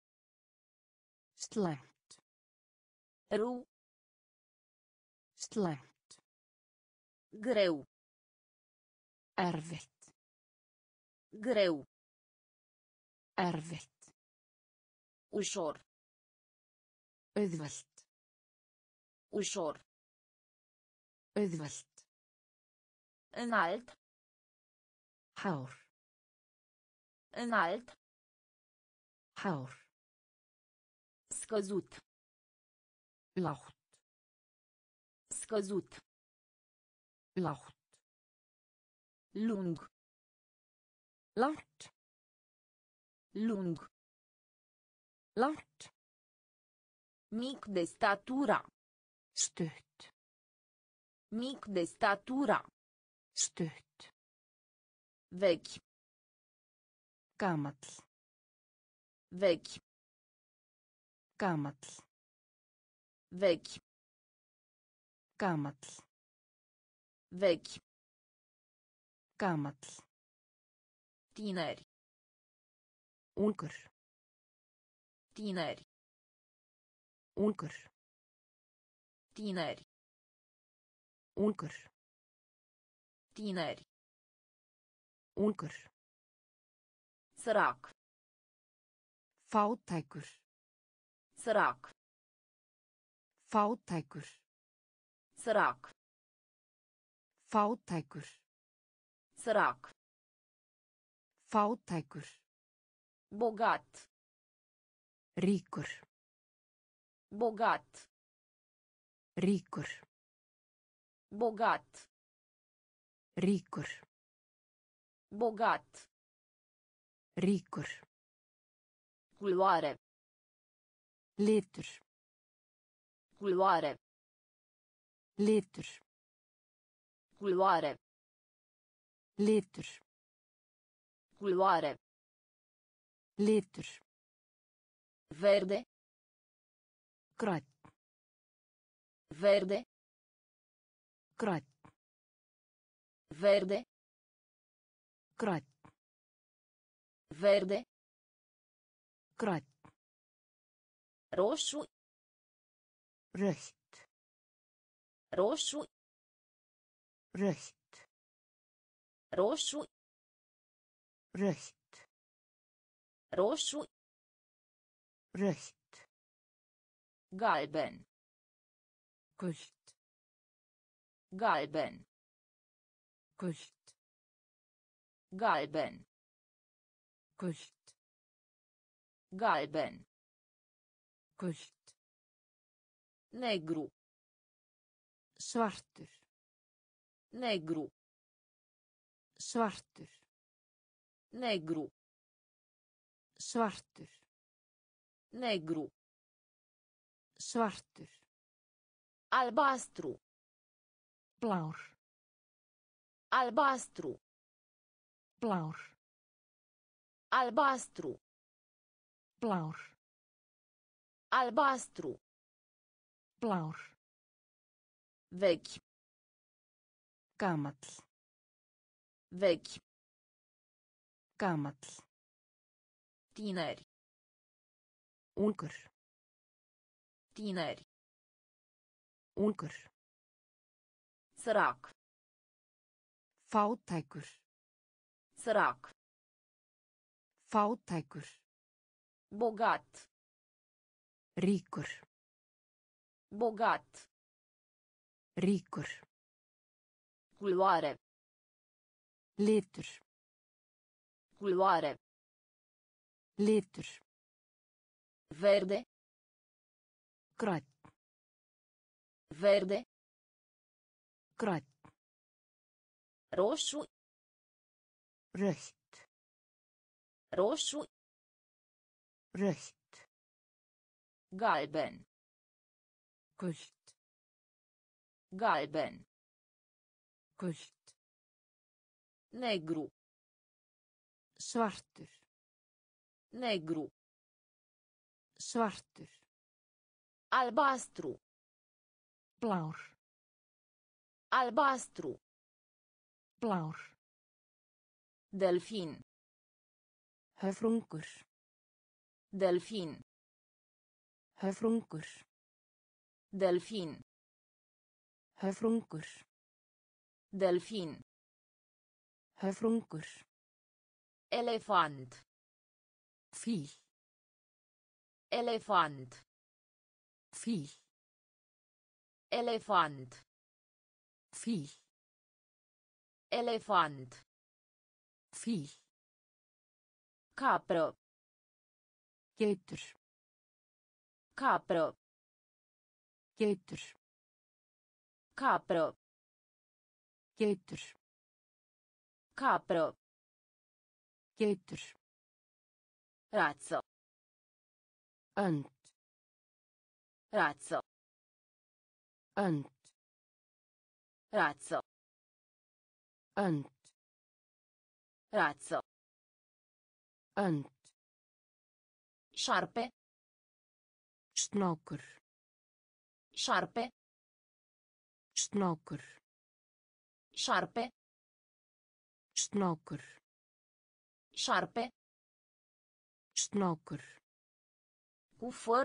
Slæmt.
Ru.
Slæmt.
Greu.
Erfitt.
Greu.
Erfitt.
Ușor.
Auðvelt.
Ușor.
Auðvelt.
Înalt.
Hár.
Înalt.
Hár.
Scăzut.
Lágt.
Scăzut.
Lágt.
Lung.
Langt.
Lung.
Langt.
Mic de statura.
Stutt.
Mic de statura.
Stutt.
Vechi.
Gamall.
Vechi.
Gamall.
Vechi.
Gamall.
Vechi.
Gamall.
Tineri.
Ungur.
Tineri.
Ungur.
Tineri.
Ungur.
Tineri.
Ungur.
Sărac.
Fátækur.
Sărac.
Fátækur.
Sărac.
Fátækur.
Sărac.
Fátækur.
Bogat.
Ríkur.
Bogat.
Ríkur.
Bogat.
Ríkur.
Bogat.
Ríkur.
Culoare.
Litur.
Culoare.
Litur.
Culoare.
Litur.
Culoare.
Litur.
Verde.
Grænn.
Verde.
Grænn.
Verde.
Grænn.
Verde.
Grænn.
Roșu.
Rautt.
Roșu.
Rautt.
Roșu.
Rautt.
Roșu.
Rautt.
Galben.
Gult.
Galben.
Gult.
Galben.
Gult.
Galben.
Gult.
Negru.
Svartur.
Negru.
Svartur.
Negru.
Svartur.
Negru.
Svartur.
Albastru.
Blár.
Albastru.
Blár.
Albastru.
Blár.
Albastru.
Blár.
Vechi.
Gamall.
Vechi.
Gamall.
Tineri.
Ungur.
Tineri. Sărac.
Fátækur.
Bogat.
Ríkur.
Bogat.
Ríkur.
Culoare.
Litur.
Culoare.
Litur.
Verde.
Grænn.
Verde.
Grænn.
Roșu.
Rautt.
Roșu.
Rautt.
Galben.
Gult.
Galben.
Gult.
Negru.
Svartur.
Negru.
Svartur.
Albastru.
Blár.
Albastru.
Blár.
Delfin.
Höfrungur.
Delfin.
Höfrungur.
Delfin.
Höfrungur.
Delfin.
Höfrungur.
Elefant.
Fíl.
Elefant.
Fíl.
Elefant.
Fíl.
Elefant.
Fíl.
Capră.
Geitur.
Capră.
Geitur.
Capră.
Geitur.
Capră.
Geitur.
Rață.
Önd.
Rață.
Önd.
Rață.
Önd.
Rață.
Önd.
Șarpe.
Snákur.
Șarpe.
Snákur.
Șarpe.
Snákur.
Șarpe.
Snákur.
Cu făr.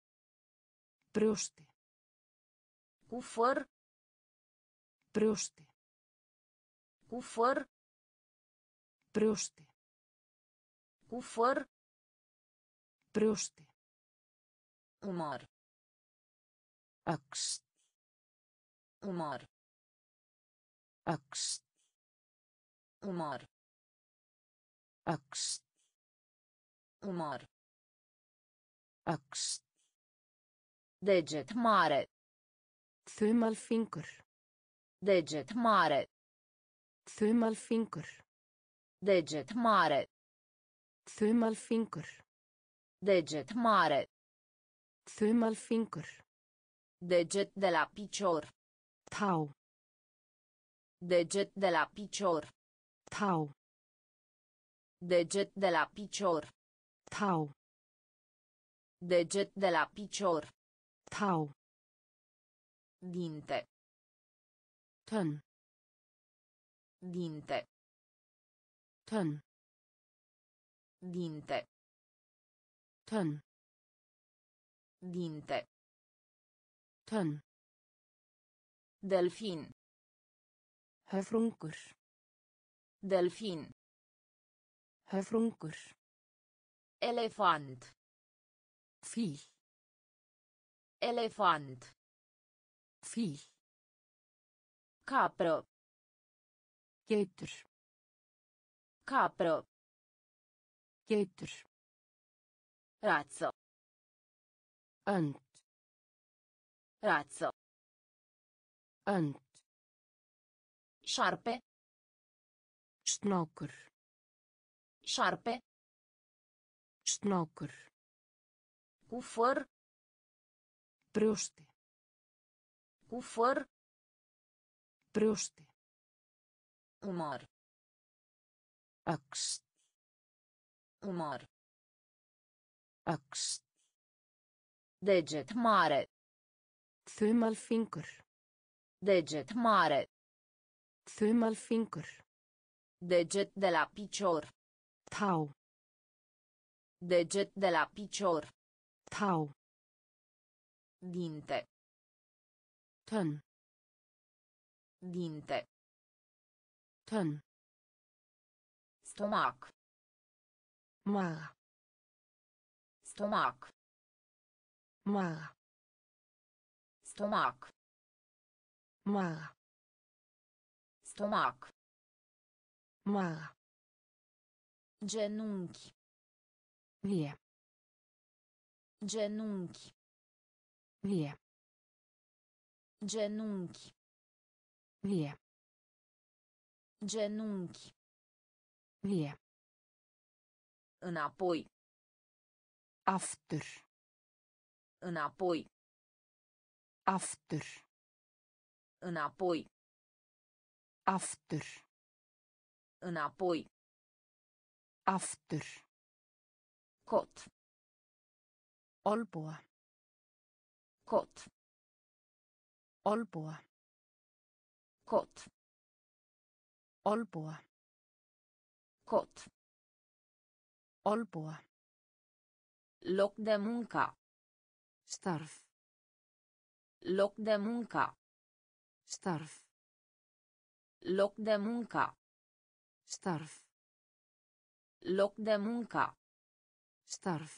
Brjósti.
Cu făr.
Brjósti.
Cu făr.
Brjósti.
Cu făr.
Brjósti.
Umăr.
Öxl.
Umăr.
Öxl.
Umăr.
Öxl.
Umăr.
Öxl.
Deget mare.
Þumalfingur.
Deget mare.
Þumalfingur.
Deget mare.
Þumalfingur.
Deget mare.
Þumalfingur.
Deget de la picior.
Tá.
Deget de la picior.
Tá.
Deget de la picior.
Tá.
Deget de la picior.
Tá.
Dinte.
Tönn.
Dinte.
Tönn.
Dinte.
Tönn.
Dinte.
Tönn.
Delfin.
Höfrungur.
Delfin.
Höfrungur.
Elefant.
Fíl.
Elefant.
Fíl.
Capră.
Geitur.
Capră.
Geitur.
Rață.
Önd.
Rață.
Önd.
Șarpe.
Snákur.
Șarpe.
Snákur.
Cu făr.
Brjósti.
Cu făr.
Brjósti.
Umăr.
Öxl.
Umăr.
Öxl.
Deget mare.
Þumalfingur.
Deget mare.
Þumalfingur.
Deget de la picior.
Tá.
Deget de la picior.
Tá.
Dinte.
Tönn.
Dinte.
Tönn.
Stomac.
Maga.
Stomac.
Maga.
Stomac.
Maga.
Stomac.
Maga.
Genunchi.
Via.
Genunchi.
Via.
Genunchi.
Via.
Genunchi.
Via.
Înapoi.
Aftur.
Înapoi.
Aftur.
Înapoi.
Aftur.
Înapoi.
Aftur.
Cot.
Olboa.
Cot.
Olboa.
Cot.
Olboa.
Cot.
Olboa.
Loc de muncă.
Starf.
Loc de muncă.
Starf.
Loc de muncă.
Starf.
Loc de muncă.
Starf.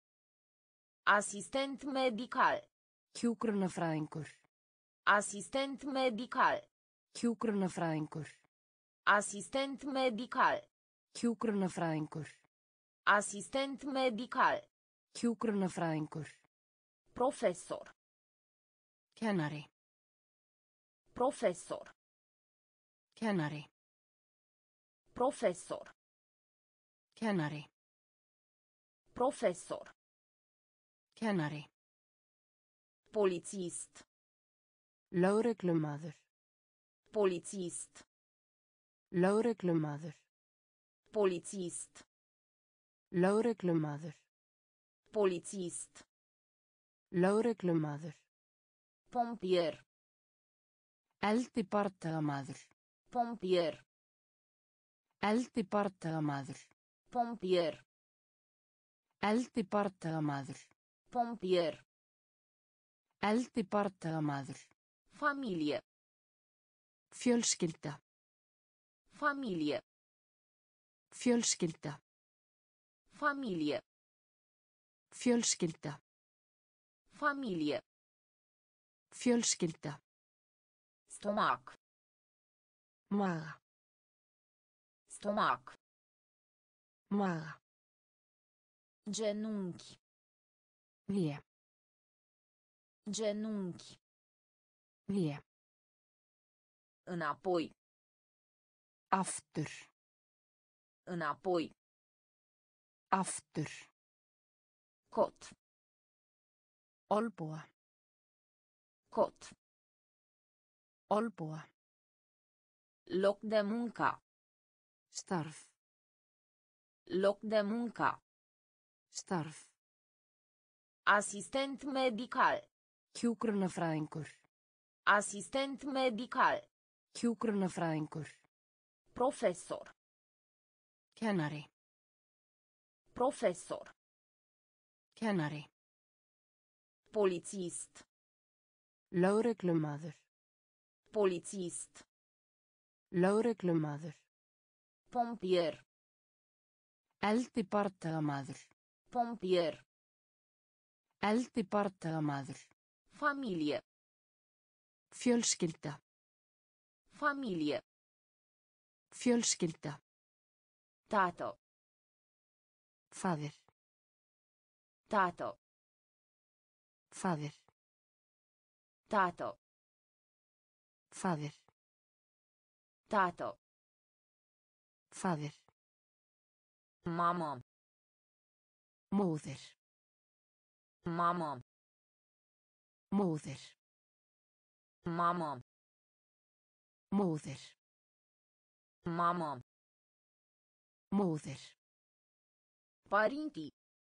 Asistent medical.
Hjúkrunarfræðingur.
Asistent medical.
Hjúkrunarfræðingur.
Asistent medical.
Hjúkrunarfræðingur.
Asistent medical.
Hjúkrunarfræðingur.
Professor.
Kennari.
Professor.
Kennari.
Professor.
Kennari.
Professor.
Kennari.
Polițist.
Lögreglumaður.
Polițist.
Lögreglumaður.
Polițist.
Lögreglumaður.
Polițist.
Lögreglumaður.
Pompier.
Eldibardagamaður.
Pompier.
Eldibardagamaður.
Pompier.
Eldibardagamaður.
Pompier.
Eldibardagamaður.
Familie.
Fjölskylda.
Familie.
Fjölskylda.
Familie.
Fjölskylda.
Familie.
Fjölskylda.
Stomac.
Maga.
Stomac.
Maga.
Genunchi.
Via.
Genunchi.
Via.
Înapoi.
Aftur.
Înapoi.
Aftur.
Cot.
Olboa.
Cot.
Olboa.
Loc de muncă.
Starf.
Loc de muncă.
Starf.
Asistent medical.
Hjúkrunarfræðingur.
Asistent medical.
Hjúkrunarfræðingur.
Professor.
Kennari.
Professor.
Kennari.
Polițist.
Lögreglumaður.
Polițist.
Lögreglumaður.
Pompier.
Eldibardagamaður.
Pompier.
Eldibardagamaður.
Familie.
Fjölskylda.
Familie.
Fjölskylda.
Tată.
Faðir.
Tată.
Faðir.
Tată.
Faðir.
Tată.
Faðir.
Mamă.
Móðir.
Mamă.
Móðir.
Mamă.
Móðir.
Mamă.
Móðir.
Părinții.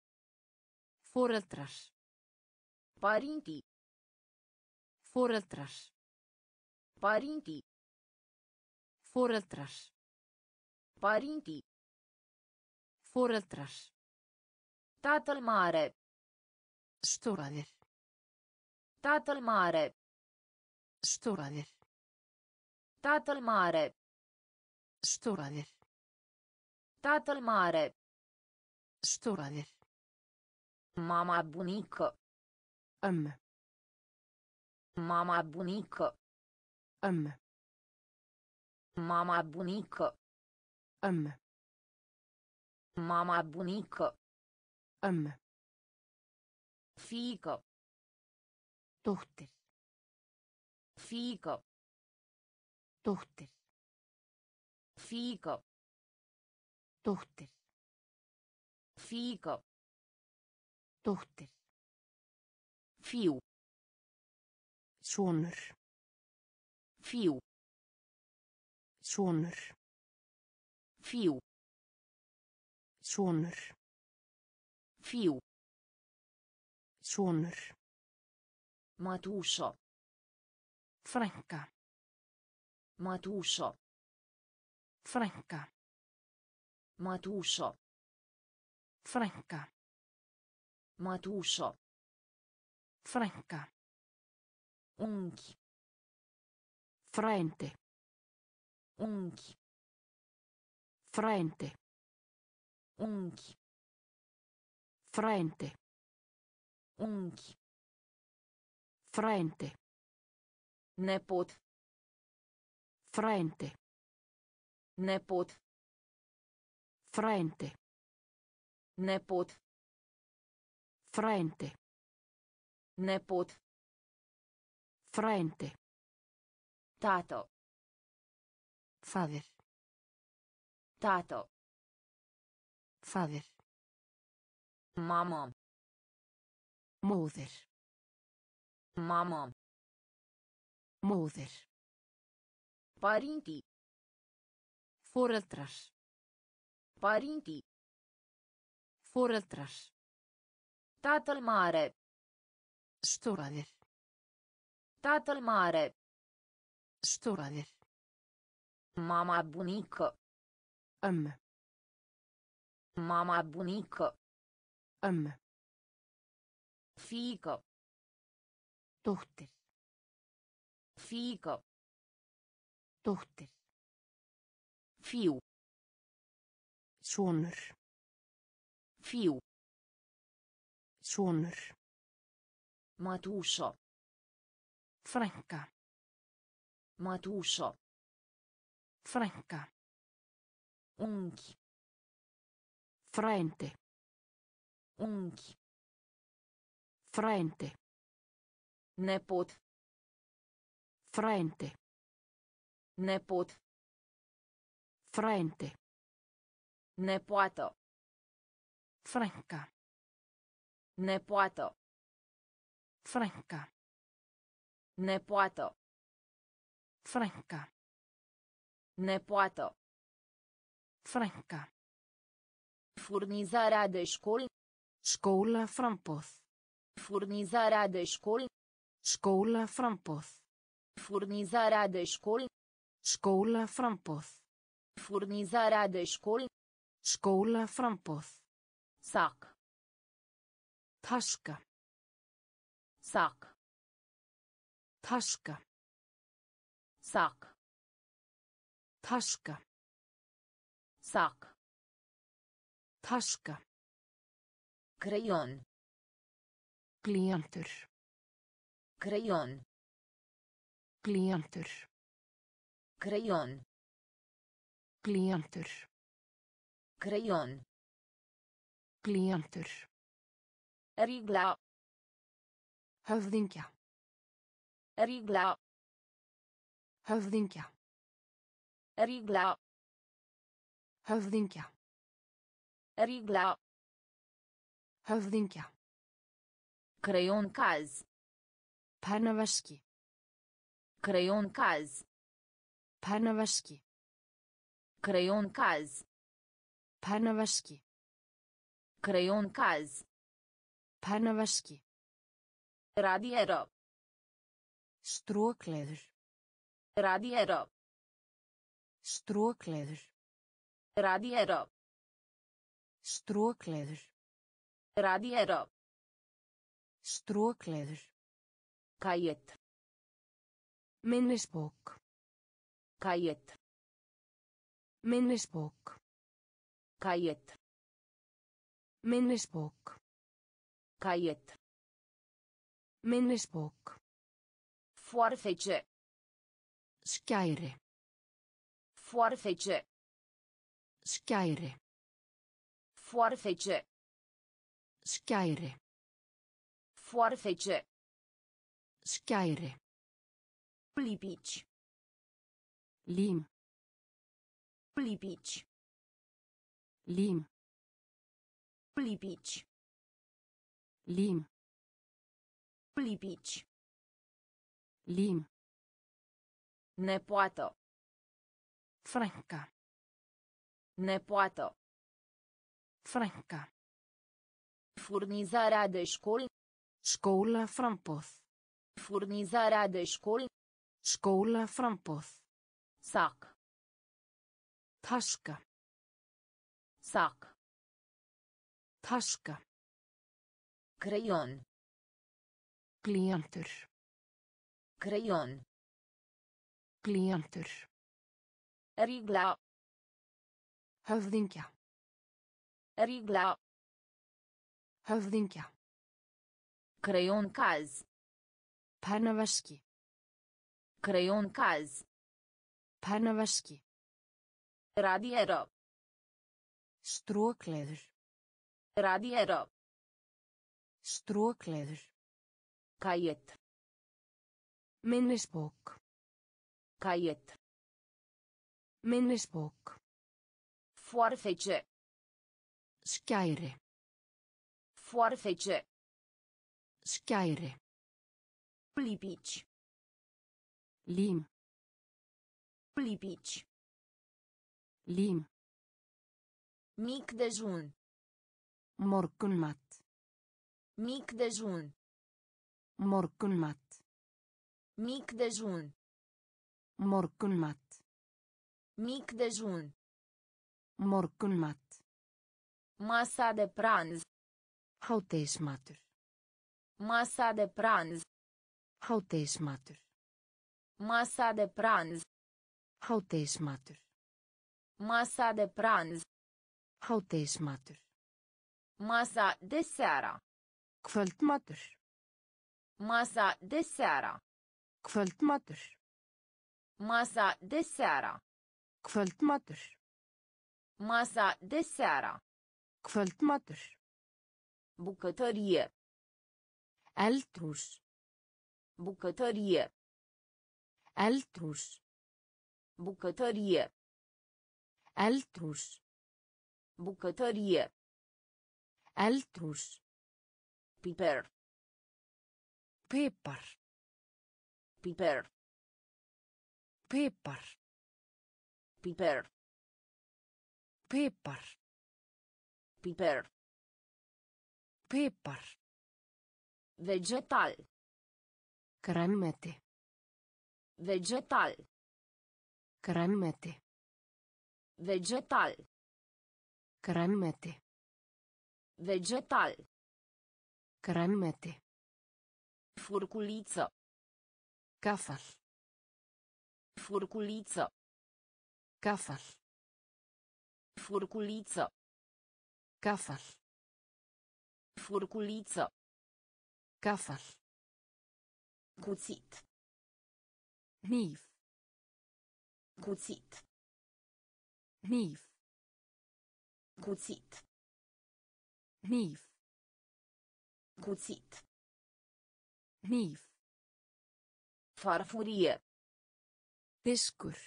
Foreldrar.
Părinții.
Foreldrar.
Părinții.
Foreldrar.
Părinții.
Foreldrar.
Tatăl mare.
Stóraðir.
Tatăl mare. Tatăl mare.
Stóraðir.
Mama bunică.
Ömmu.
Mama bunică.
Ömmu.
Mama bunică.
Ömmu.
Mama bunică.
Ömmu.
Fiică.
Dóttir.
Fiică.
Dóttir.
Fiică.
Dóttir.
Fiică.
Dóttir.
Fiu.
Sonur.
Fiu.
Sonur.
Fiu.
Sonur.
Fiu.
Sonur.
Mătușă.
Frænka.
Mătușă.
Frænka.
Mătușă.
Frænka.
Mătușă.
Frænka.
Unchi.
Frændi.
Unchi.
Frændi.
Unchi.
Frændi.
Unchi.
Frændi.
Nepot.
Frændi.
Nepot.
Frændi.
Nepot.
Frændi.
Nepot.
Frændi.
Tată.
Faðir.
Tată.
Faðir.
Mamă.
Móðir.
Mamă.
Móðir.
Părinții.
Foreldrar.
Părinții.
Foreldrar.
Tatăl mare.
Stóraðir.
Tatăl mare.
Stóraðir.
Mama bunică.
Ömmu.
Mama bunică.
Ömmu.
Fiică.
Dóttir.
Fiică.
Dóttir.
Fiu.
Sonur.
Fiu.
Sonur.
Mătușă.
Frænka.
Mătușă.
Frænka.
Unchi.
Frændi.
Unchi.
Frændi.
Nepot.
Frændi.
Nepot.
Frændi.
Nepoată.
Frænka.
Nepoată.
Frænka.
Nepoată.
Frænka.
Nepoată.
Frænka.
Furnizarea de școli.
Skólaframboð.
Furnizarea de școli.
Skólaframboð.
Furnizarea de școli.
Skólaframboð.
Furnizarea de școli.
Skólaframboð.
Sac.
Taska.
Sac.
Taska.
Sac.
Taska.
Sac.
Taska.
Creion.
Glíjantur.
Creion.
Glíjantur.
Creion.
Glíjantur.
Creion.
Glíjantur.
Rigla.
Höfðingja.
Rigla.
Höfðingja.
Rigla.
Höfðingja.
Rigla.
Höfðingja.
Creion caz.
Pennaveski.
Creion caz.
Pennaveski.
Creion caz.
Pennaveski.
Creion caz.
Pennaveski.
Radieră.
Strókleður.
Radieră.
Strókleður.
Radieră.
Strókleður.
Radieră.
Strókleður.
Caiet.
Minnisbók.
Caiet.
Minnisbók.
Caiet.
Minnisbók.
Caiet.
Minnisbók.
Foarfece.
Skæri.
Foarfece.
Skæri.
Foarfece.
Skæri.
Foarfece.
Skæri.
Lipici.
Lim.
Lipici.
Lim.
Lipici.
Lim.
Lipici.
Lim.
Nepoată.
Frænka.
Nepoată.
Frænka.
Furnizarea de școli.
Skólaframboð.
Furnizarea de școli.
Skólaframboð.
Sac.
Taska.
Sac.
Taska.
Creion.
Glíjantur.
Creion.
Glíjantur.
Rigla.
Höfðingja.
Rigla.
Höfðingja.
Creion caz.
Pennaveski.
Creion caz.
Pennaveski.
Radieră.
Strókleður.
Radieră.
Strókleður.
Caiet.
Minnisbók.
Caiet.
Minnisbók.
Foarfece.
Skæri.
Foarfece.
Skæri.
Lipici.
Lim.
Lipici.
Lim.
Mic dejun.
Morgunmat.
Mic dejun.
Morgunmat.
Mic dejun.
Morgunmat.
Mic dejun.
Morgunmat.
Masa de pranz.
Hádegismatur.
Masa de pranz.
Hádegismatur.
Masa de pranz.
Hádegismatur.
Masa de pranz.
Hádegismatur.
Masa de seara.
Kvöldmatur.
Masa de seara.
Kvöldmatur.
Masa de seara.
Kvöldmatur.
Masa de seara.
Kvöldmatur.
Bucătărie.
Eldhús.
Bucătărie.
Eldhús.
Bucătărie.
Eldhús.
Bucătărie.
Eldhús.
Piper.
Pipar.
Piper.
Pipar.
Piper.
Pipar.
Piper.
Pipar.
Vegetal.
Grænmeti.
Vegetal.
Grænmeti.
Vegetal.
Grænmeti.
Vegetal.
Grænmeti.
Furculiță.
Gaffal.
Furculiță.
Gaffal.
Furculiță.
Gaffal.
Furculiță.
Gaffal.
Cuțit.
Hníf.
Cuțit.
Hníf.
Cuțit.
Hníf.
Cuțit.
Hníf.
Farfurie.
Diskur.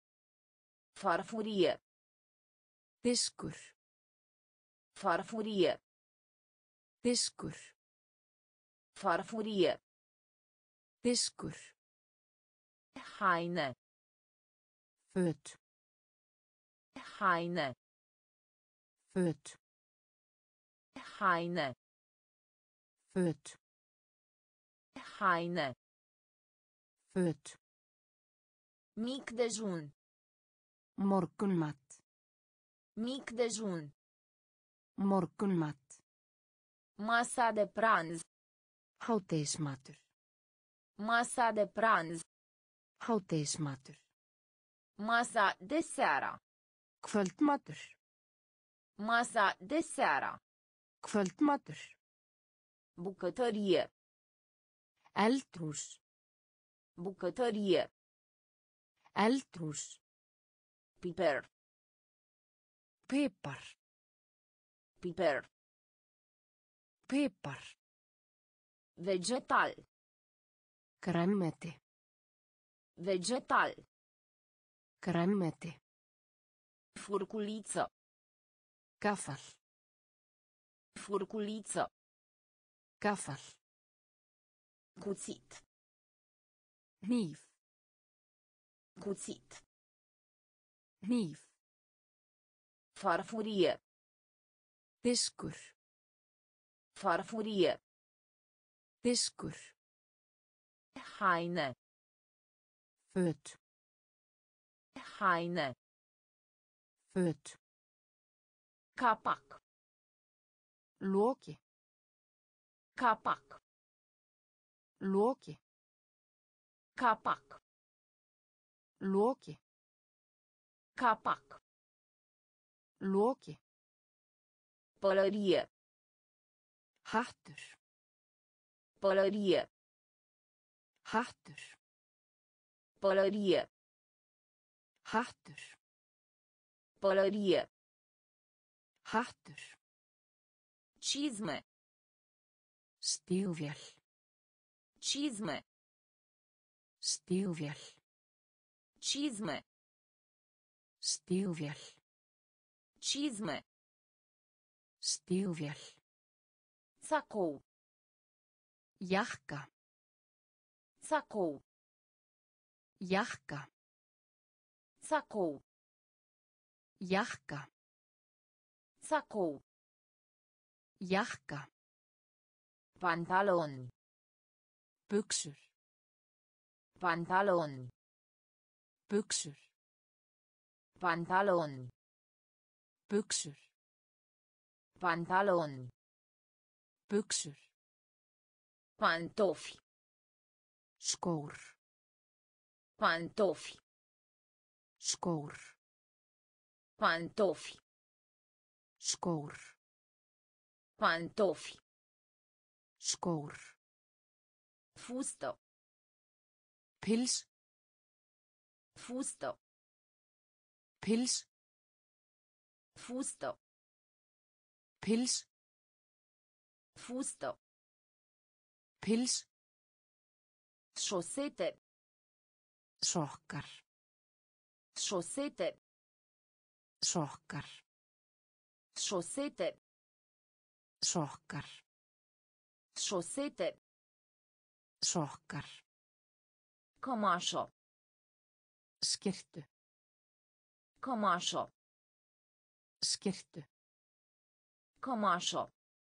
Farfurie.
Diskur.
Farfurie.
Diskur.
Farfurie.
Diskur.
Haine.
Föt.
Haine.
Föt.
Haine.
Föt.
Haine.
Föt.
Mic dejun.
Morgunmat.
Mic dejun.
Morgunmat.
Masa de pranz.
Hádegismatur.
Masa de pranz.
Hádegismatur.
Masa de seara.
Kvöldmatur.
Masa de seara.
Kvöldmatur.
Bucătărie.
Eldhús.
Bucătărie.
Eldhús.
Piper.
Pipar.
Piper.
Pipar.
Vegetal.
Grænmeti.
Vegetal.
Grænmeti.
Furculiță.
Gaffal.
Furculiță.
Gaffal.
Cuțit.
Hníf.
Cuțit.
Hníf.
Farfurie.
Diskur.
Farfurie.
Diskur.
Haine.
Föt.
Haine.
Föt.
Capac.
Loki.
Capac.
Loki.
Capac.
Loki.
Capac.
Loki.
Pălărie.
Hattur.
Pălărie.
Hattur.
Pălărie.
Hattur.
Pălărie.
Hattur.
Cizme.
Stígvél.
Cizme.
Stígvél.
Cizme.
Stígvél.
Cizme.
Stígvél.
Sacou.
Jakka.
Sacou.
Jakka.
Sacou.
Jakka.
Sacou.
Jakka.
Pantaloni.
Buxur.
Pantaloni.
Buxur.
Pantaloni.
Buxur.
Pantaloni.
Buxur.
Pantofi.
Skór.
Pantofi.
Skór.
Pantofi.
Skór.
Pantofi.
Skór.
Fustă.
Pils.
Fustă.
Pils.
Fustă.
Pils.
Fustă.
Pils.
Șosete.
Sokkar.
Șosete.
Sokkar.
Șosete.
Sokkar.
Șosete.
Sokkar.
Cămașă.
Skirtu.
Cămașă.
Skirtu.
Cămașă.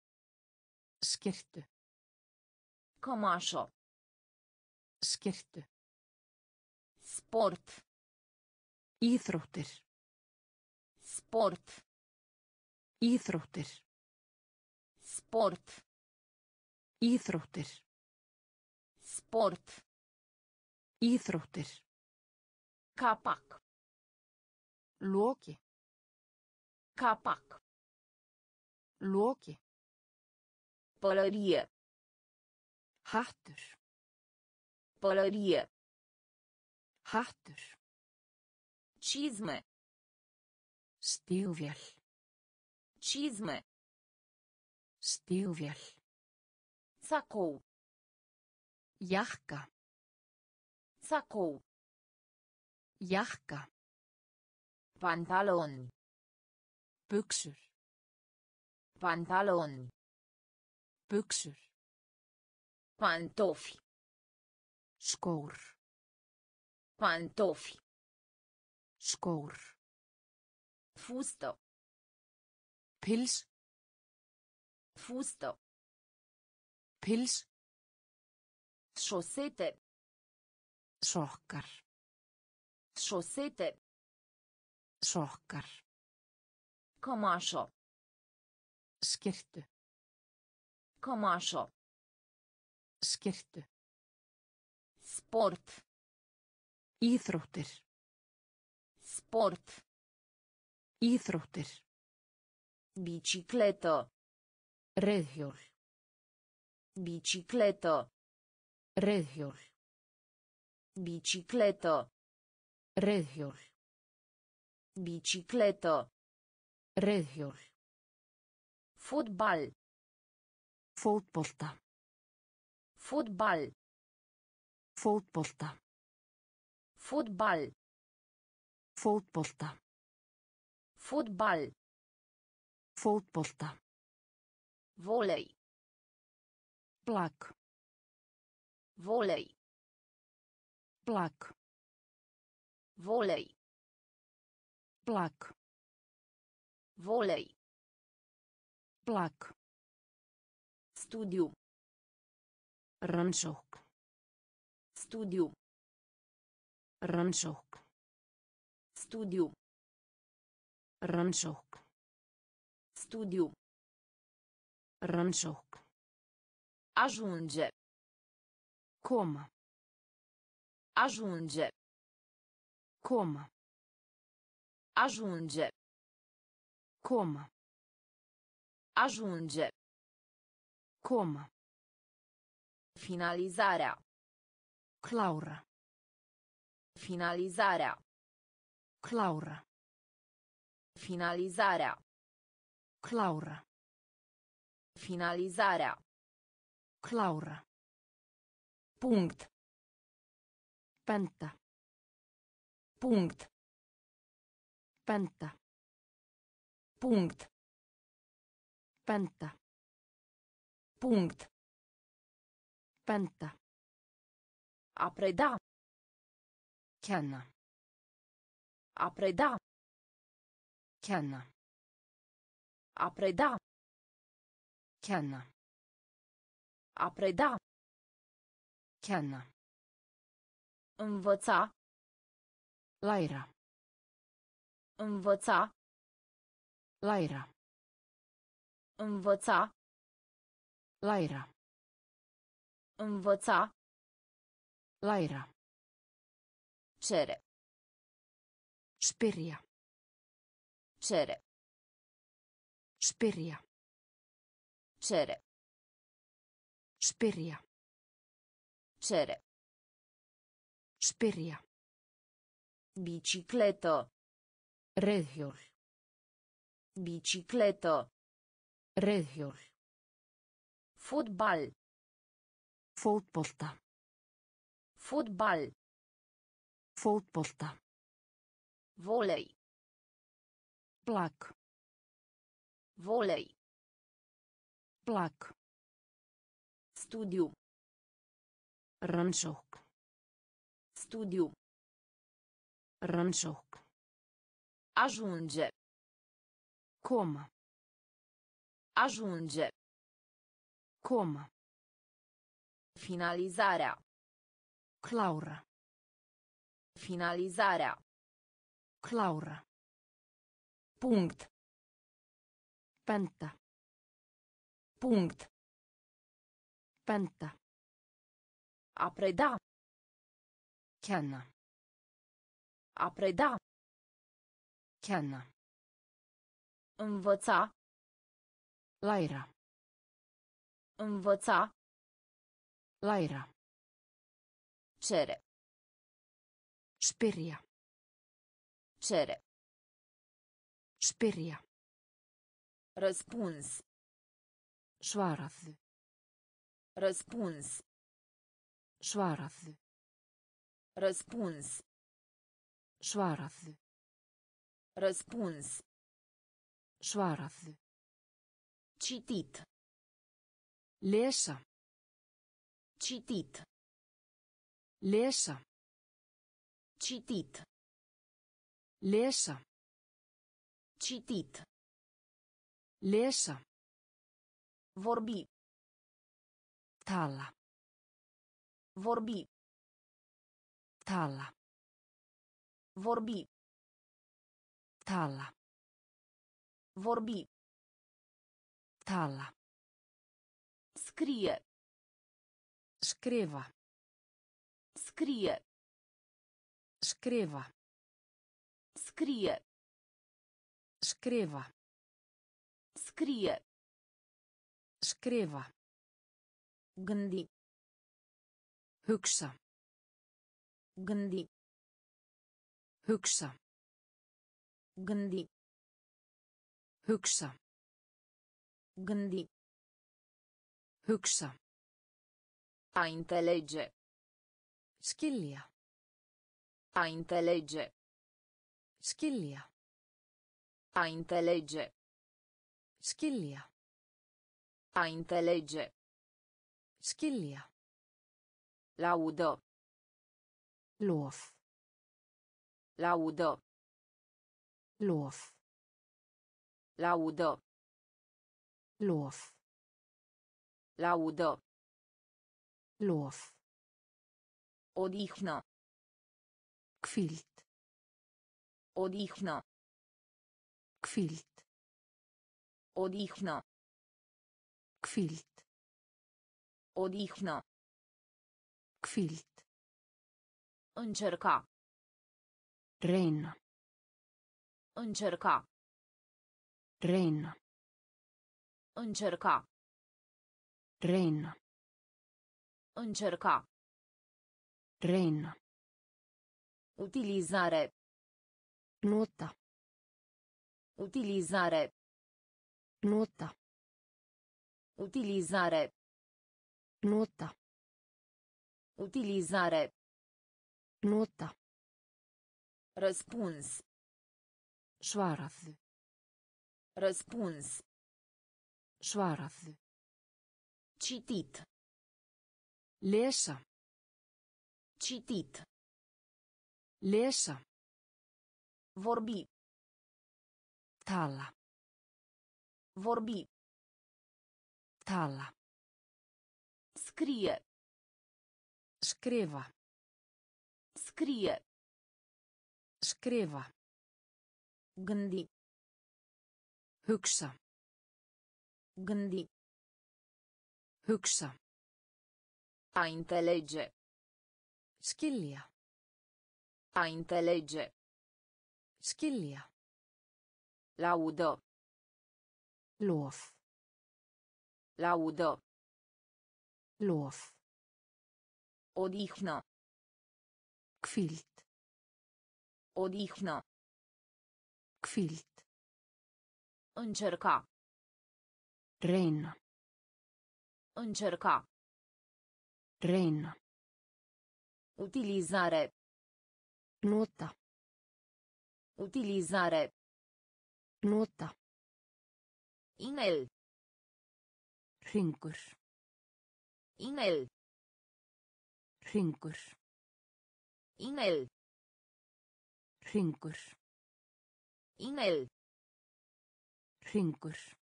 Skirtu.
Cămașă.
Skirtu.
Sport.
Íþróttir.
Sport.
Íþróttir.
Sport.
Íþróttir.
Sport.
Íþróttir.
Capac.
Loki.
Capac.
Loki.
Pălărie.
Hattur.
Pălărie.
Hattur.
Cizme.
Stígvél.
Cizme.
Stígvél.
Sacou.
Jakka.
Sacou.
Jakka.
Pantaloni.
Buxur.
Pantaloni.
Buxur.
Pantofi.
Skór.
Pantofi.
Skór.
Fustă.
Pils.
Fustă.
Pils.
Șosete.
Sokkar.
Șosete.
Sokkar.
Cămașă.
Skirtu.
Cămașă.
Skirtu.
Sport.
Íþróttir.
Sport.
Íþróttir.
Bicicletă.
Reiðhjól.
Bicicletă.
Reiðhjól.
Bicicletă.
Reiðhjól.
Bicicletă.
Reiðhjól.
Fotbal.
Fótbolta.
Fotbal.
Fótbolta.
Fotbal.
Fótbolta.
Fotbal.
Fótbolta.
Volei.
Blak.
Volei.
Blak.
Volei.
Blak.
Volei.
Blak.
Studiu.
Rannsókn.
Studiu.
Rannsókn.
Studiu.
Rannsókn.
Studiu.
Rannsókn.
Ajunge.
Koma.
Ajunge.
Koma.
Ajunge.
Koma.
Ajunge.
Koma.
Finalizarea.
Klára.
Finalizarea.
Klára.
Finalizarea.
Klára.
Finalizarea.
Klára.
Punct.
Benda.
Punct.
Benda.
Punct.
Benda.
Punct.
Benda.
A preda.
Kenna.
A preda.
Kenna.
A preda.
Kenna.
A preda.
Kenna.
Învăța.
Læra.
Învăța.
Læra.
Învăța.
Læra.
Învăța.
Læra.
Cere.
Spyrja.
Cere.
Spyrja.
Cere.
Spyrja.
Cere.
Spyrja.
Bicicletă.
Reiðhjól.
Bicicletă.
Reiðhjól.
Fotbal.
Fótbolta.
Fotbal.
Fótbolta.
Volei.
Blak.
Volei.
Blak.
Studiu.
Rannsókn.
Studiu.
Rannsókn.
Ajunge.
Koma.
Ajunge.
Koma.
Finalizarea.
Klára.
Finalizarea.
Klára.
Punct.
Benda.
Punct.
Benda.
A preda.
Kenna.
A preda.
Kenna.
Învăța.
Læra.
Învăța.
Læra.
Cere.
Spyrja.
Cere.
Spyrja.
Răspuns.
Svaraðu.
Răspuns.
Svaraðu.
Răspuns.
Svaraðu.
Răspuns.
Svaraðu.
Citit.
Lesa.
Citit.
Lesa.
Citit.
Lesa.
Citit.
Lesa.
Vorbi.
Tala.
Vorbi.
Tala.
Vorbi.
Tala.
Vorbi.
Tala.
Scrie.
Skrifa.
Scrie.
Skrifa.
Scrie.
Skrifa.
Scrie.
Skrifa.
Gândi.
Hugsa.
Gândi.
Hugsa.
Gândi.
Hugsa.
Gândi.
Hugsa.
A înțelege.
Skilja.
A înțelege.
Skilja.
A înțelege.
Skilja.
A înțelege.
Skilja.
Laudă.
Lof.
Laudă.
Lof.
Laudă.
Lof.
Laudă.
Lof.
Odihnă.
Kvilt.
Odihnă.
Kvilt.
Odihnă.
Kvilt.
Odihnă.
Kvilt.
Încerca.
Reyna.
Încerca.
Reyna.
Încerca.
Reyna.
Încerca.
Reyna.
Utilizare.
Nota.
Utilizare.
Nota.
Utilizare.
Nota.
Utilizare.
Nota.
Răspuns.
Svarað.
Răspuns.
Svarað.
Citit.
Lesa.
Citit.
Lesa.
Vorbi.
Tala.
Vorbi.
Tala.
Scrie.
Skrifa.
Scrie.
Skrifa.
Gândi.
Hugsa.
Gândi.
Hugsa.
A înțelege.
Skilja.
A înțelege.
Skilja.
Laudă.
Lof.
Laudă.
Lof.
Odihnă.
Kvilt.
Odihnă.
Kvilt.
Încerca.
Reyna.
Încerca.
Reyna.
Utilizare.
Nota.
Utilizare.
Nota.
Inel.
Hringur.
Inel.
Hringur.
Inel.
Hringur.
Inel.
Hringur.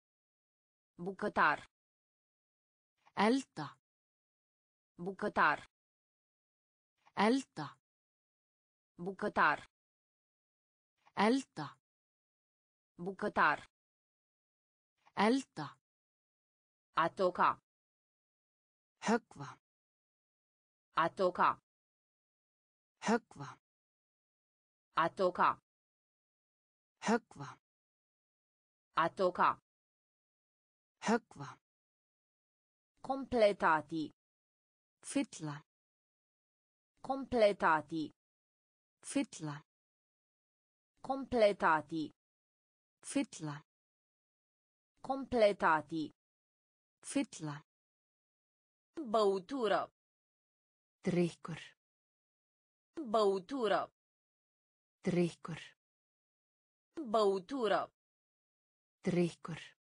Bucătar.
Elda.
Bucătar.
Elda.
Bucătar.
Elda.
Bucătar.
Elda.
A toca.
Höggva.
A toca.
Höggva.
A toca.
Höggva.
A toca.
Höggva.
Completati.
Fylla.
Completati.
Fylla.
Completati.
Fylla.
Completati.
Fylla.
Băutură.
Drykkur.
Băutură.
Drykkur.
Băutură.
Drykkur.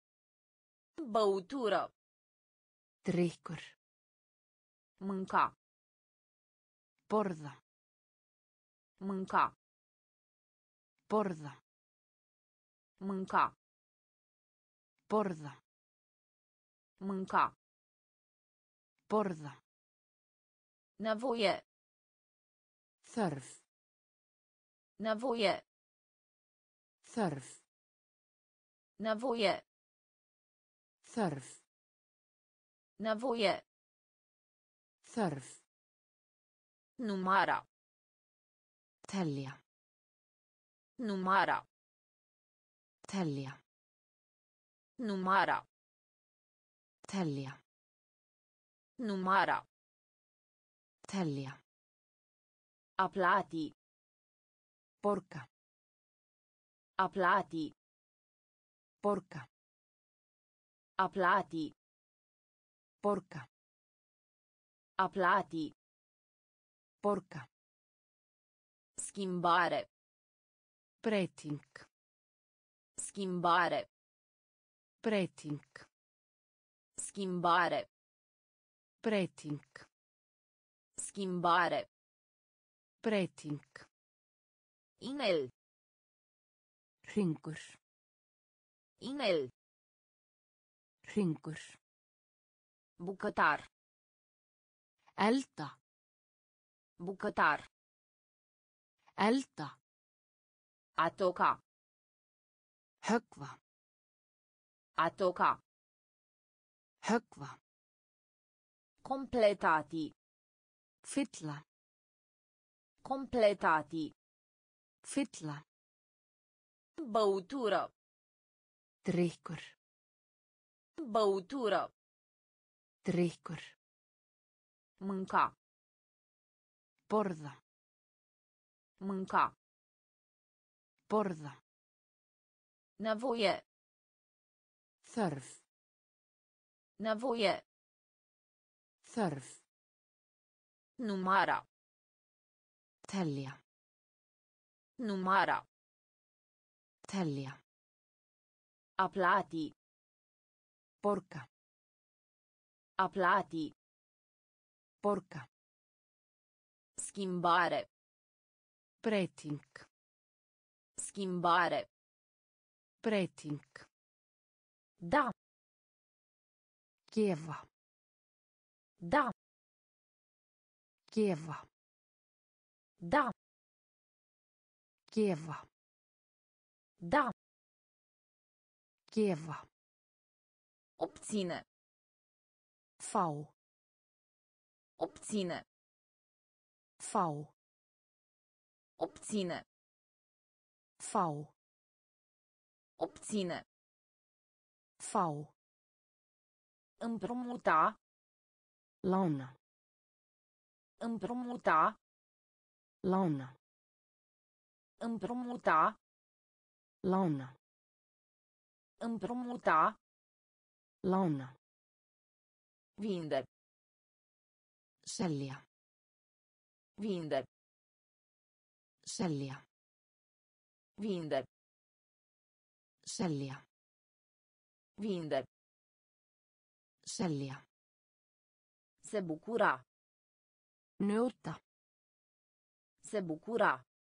Băutură.
Drykkur.
Mânca.
Borða.
Mânca.
Borða.
Mânca.
Borða.
Mânca.
Borða.
Nevoie.
Þörf.
Nevoie.
Þörf.
Nevoie.
Þörf.
Nevoie.
Þörf.
Numara.
Telja.
Numara.
Telja.
Numara.
Telja.
Numara.
Telja.
A plati.
Borga.
A plati.
Borga.
A plati.
Borga.
A plati.
Borga.
Schimbare.
Breyting.
Schimbare.
Breyting.
Schimbare.
Breyting.
Schimbare.
Breyting.
Inel.
Hringur.
Inel.
Hringur.
Bucătar.
Elda.
Bucătar.
Elda.
A toca.
Höggva.
A toca.
Höggva.
Completati.
Fylla.
Completati.
Fylla.
Băutură.
Drykkur.
Băutură.
Drykkur.
Mânca.
Borða.
Mânca.
Borða.
Nevoie.
Þörf.
Nevoie.
Þörf.
Numara.
Telja.
Numara.
Telja.
A plati.
Borga.
A plati.
Borga.
Schimbare.
Breyting.
Schimbare.
Breyting.
Da.
Gefa.
Da.
Gefa.
Da.
Gefa.
Da.
Gefa.
Obține.
Fá.
Obține.
Fá.
Obține.
Fá.
Obține.
Fá.
Împrumuta.
Lána.
Împrumuta.
Lána.
Împrumuta.
Lána.
Împrumuta.
Lána.
Vinde.
Selja.
Vinde.
Selja.
Vinde.
Selja.
Vinde.
Selja.
Se bucura.
Njóta.
Se bucura.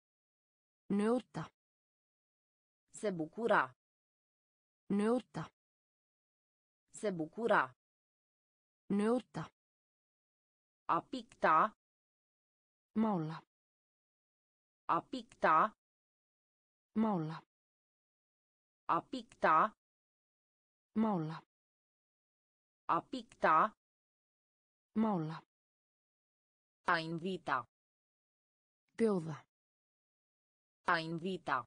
Njóta.
Se bucura.
Njóta.
Se bucura.
Njóta.
A picta.
Mála.
A picta.
Mála.
A picta.
Mála.
A picta.
Mála.
A invita.
Bjóða.
A invita.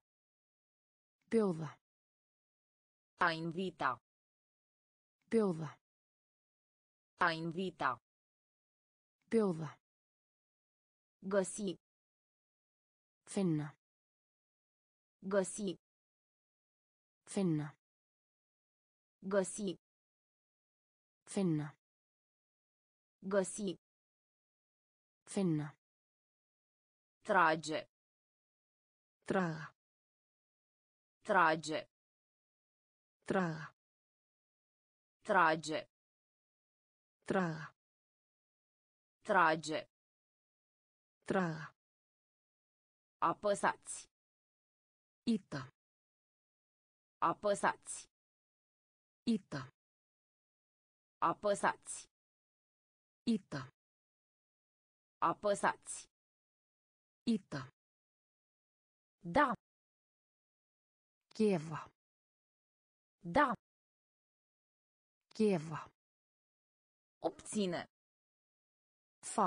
Bjóða.
A invita.
Bjóða.
A invita.
Bjóða.
Găsi.
Finna.
Găsi.
Finna.
Găsi.
Finna.
Găsi.
Finna.
Trage.
Draga.
Trage.
Draga.
Trage.
Draga.
Trage.
Draga.
Apăsați.
Ita.
Apăsați.
Ita.
Apăsați.
Ita.
Apăsați.
Ita.
Da.
Gefa.
Da.
Gefa.
Obține.
Fá.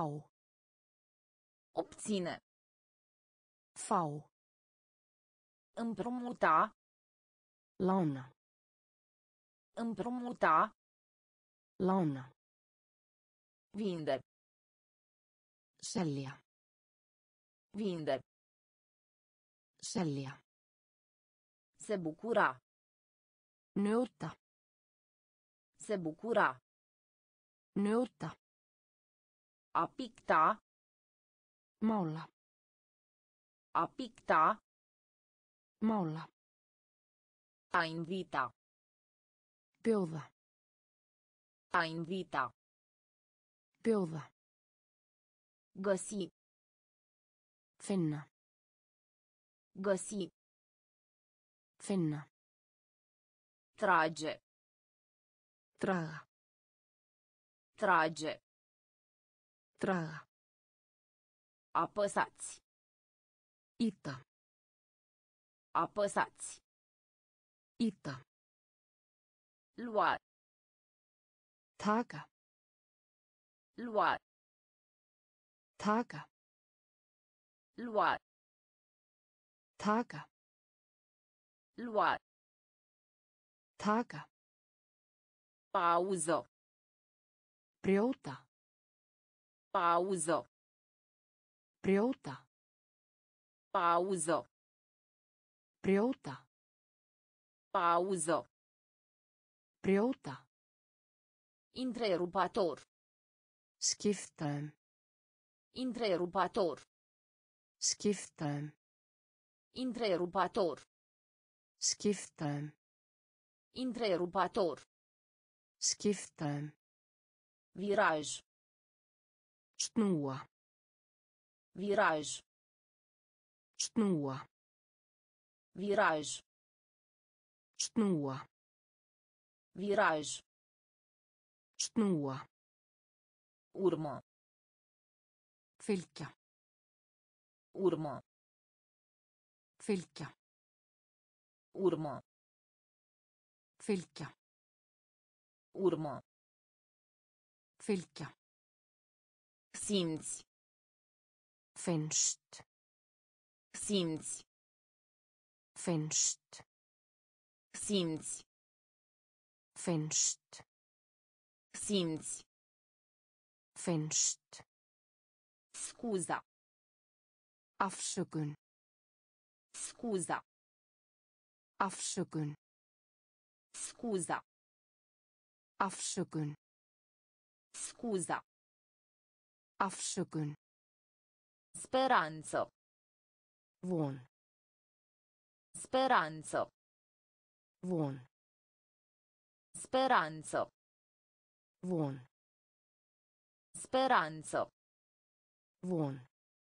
Obține.
Fá.
Împrumuta.
Lána.
Împrumuta.
Lána.
Vinde.
Selja.
Vinde.
Selja.
Se bucura.
Njóta.
Se bucura.
Njóta.
A picta.
Mála.
A picta.
Mála.
A invita.
Bjóða.
A invita.
Bjóða.
Găsi.
Finna.
Găsi.
Finna.
Trage.
Draga.
Trage.
Draga.
Apăsați.
Ita.
Apăsați.
Ita.
Lua.
Taka.
Lua.
Taka.
Lua.
Taka.
Lua.
Taka.
Pauză.
Brjóta.
Pauză.
Brjóta.
Pauză.
Brjóta.
Pauză.
Brjóta.
Întrerupator.
Skipta um.
Întrerupator.
Skipta um.
Întrerupator.
Skipta um.
Întrerupator.
Skipta um.
Viraj.
Snúa.
Viraj.
Snúa.
Viraj.
Snúa.
Viraj.
Snúa.
Urmă.
Fylgja.
Urmă.
Fylgja.
Urmă.
Fylgja.
Urmă.
Fylgja.
Simți.
Finnst.
Simți.
Finnst.
Simți.
Finnst.
Simți.
Finnst.
Scuza.
Afsökun.
Scuza.
Afsökun.
Scuza.
Afsökun.
Scuza.
Afsökun.
Speranță.
Von.
Speranță.
Von.
Speranță.
Von.
Speranță.
Von.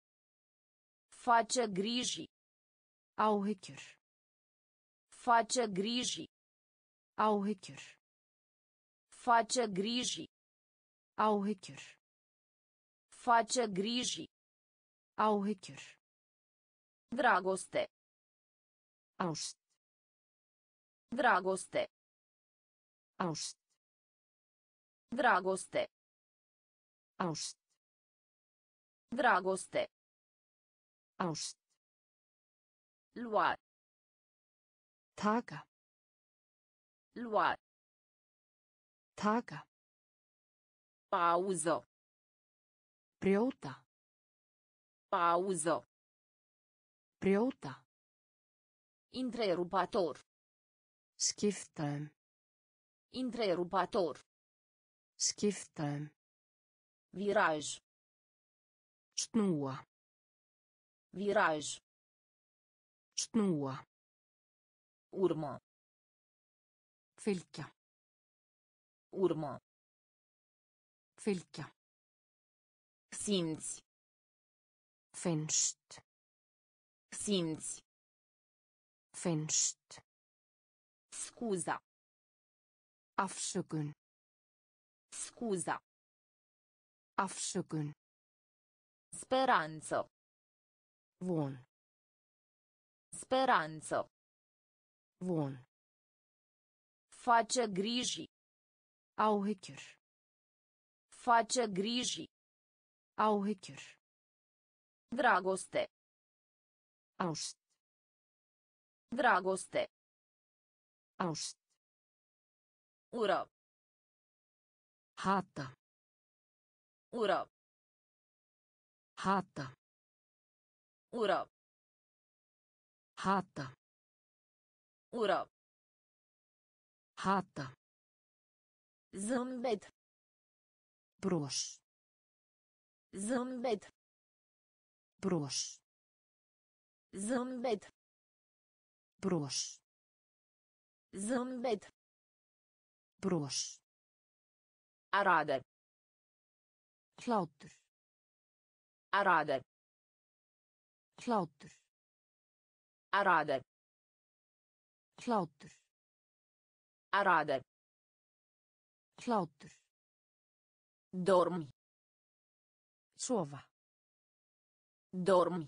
Face griji.
Áhyggjur.
Face griji.
Áhyggjur.
Face griji.
Áhyggjur.
Face griji.
Áhyggjur.
Dragoste.
Ást.
Dragoste.
Ást.
Dragoste.
Ást.
Dragoste.
Ást.
Lua.
Taka.
Lua.
Taka.
Pauză.
Brjóta.
Pauză.
Brjóta.
Întrerupator.
Skipta um.
Întrerupator.
Skipta um.
Viraj.
Snúa.
Viraj.
Snúa.
Urmă.
Fylgja.
Urmă.
Fylgja.
Simți.
Finnst.
Simți.
Finnst.
Scuza.
Afsökun.
Scuza.
Afsökun.
Speranță.
Von.
Speranță.
Von.
Face griji.
Áhyggjur.
Face griji.
Áhyggjur.
Dragoste.
Ást.
Dragoste.
Ást.
Ură.
Hata.
Ură.
Hata.
Ură.
Hata.
Ură.
Hata.
Zâmbet.
Bros.
Zâmbet.
Bros.
Zâmbet.
Bros.
Zâmbet.
Bros.
Arade.
Hlátur.
Arade.
Hlátur.
Arade.
Hlátur.
Arade.
Hlátur.
Dormi.
Sofa.
Dormi.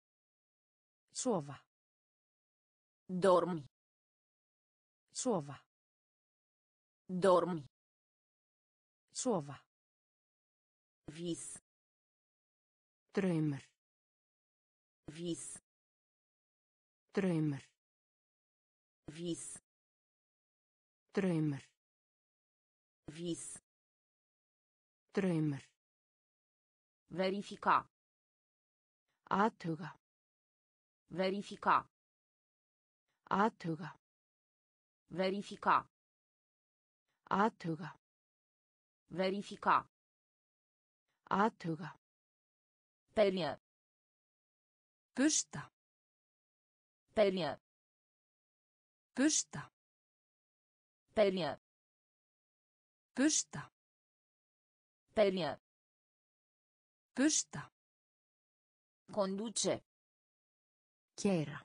Sofa.
Dormi.
Sofa.
Dormi.
Sofa.
Vis.
Draumur.
Vis.
Draumur.
Vis.
Draumur.
Vis.
Draumur.
Verifica.
Athuga.
Verifica.
Athuga.
Verifica.
Athuga.
Verifica.
Athuga.
Perie.
Bursta.
Perie.
Bursta.
Perie.
Bursta.
Perie.
Bursta.
Conduce.
Chiera.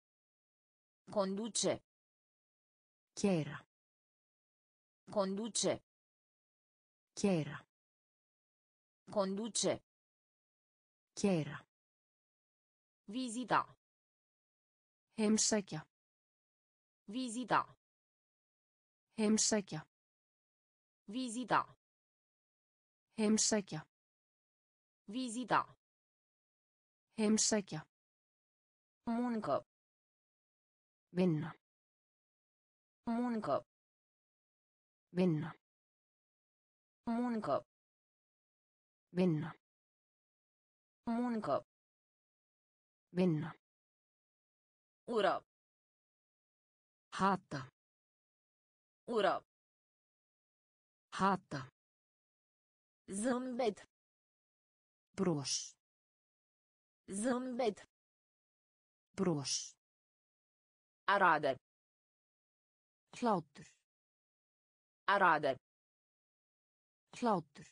Conduce.
Chiera.
Conduce.
Chiera.
Conduce.
Chiera.
Visita.
Heimsækja.
Visita.
Heimsækja.
Visita.
Heimsækja.
Visita.
Heimsækja.
Muncă.
Vinna.
Muncă.
Vinna.
Muncă.
Vinna.
Muncă.
Vinna.
Ură.
Hata.
Ură.
Hata.
Zâmbet.
Bros.
Zâmbet.
Bros.
Arade.
Hlátur.
Arade.
Hlátur.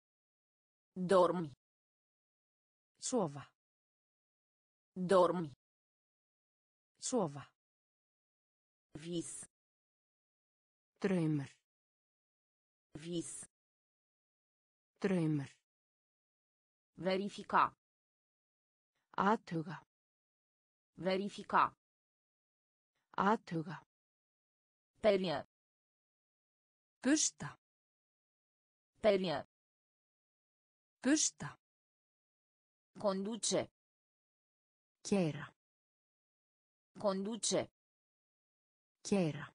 Dormi.
Sofa.
Dormi.
Sofa.
Vis.
Draumur.
Vis.
Draumur.
Verifica.
Athuga.
Verifica.
Athuga.
Perie.
Bursta.
Perie.
Bursta.
Conduce.
Chiera.
Conduce.
Chiera.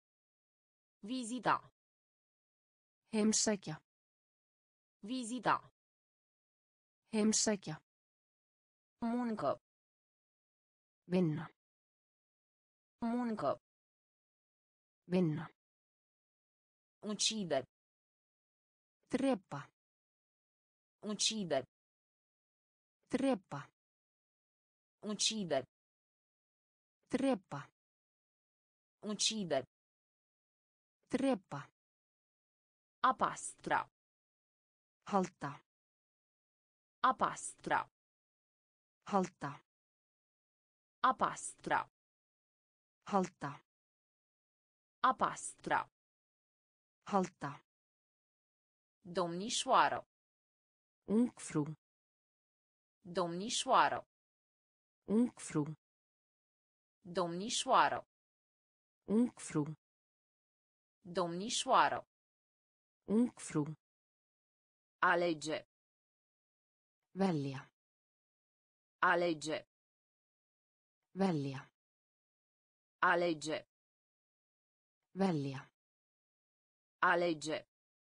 Visita.
Heimsækja.
Visita.
Heimsækja.
Muncă.
Vinna.
Muncă.
Vinna.
Uccide.
Drepa.
Uccide.
Drepa.
Uccide.
Drepa.
Uccide.
Drepa.
Apastra.
Halda.
Apastra.
Halda.
Apastra.
Halda.
Apastra.
Halda.
Domnișoară.
Ungfrú.
Domnișoară.
Ungfrú.
Domnișoară.
Ungfrú.
Domnișoară.
Ungfrú.
Alege.
Velja.
Alege.
Velja.
Alege.
Velja.
Alege.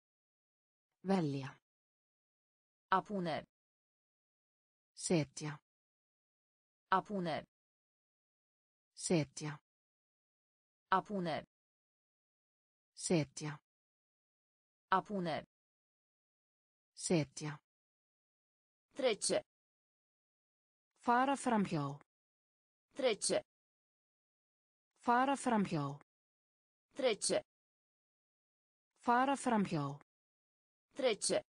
Välja.
A pune.
Setja.
A pune.
Setja.
A pune.
Setja.
A pune.
Setja.
Trece.
Fara framhjá.
Trece.
Fara framhjá.
Trece.
Fara framhjá.
Trece.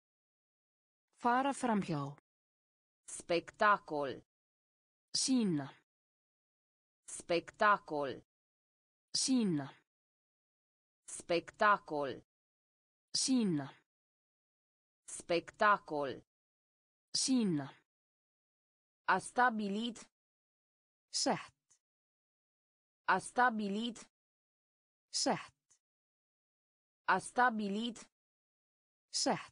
Fara framhjá.
Spectacol.
Sýna.
Spectacol.
Sýna.
Spectacol.
Sýna.
Spectacol.
Sýna.
A stabilit.
Sett.
A stabilit.
Sett.
A stabilit.
Sett.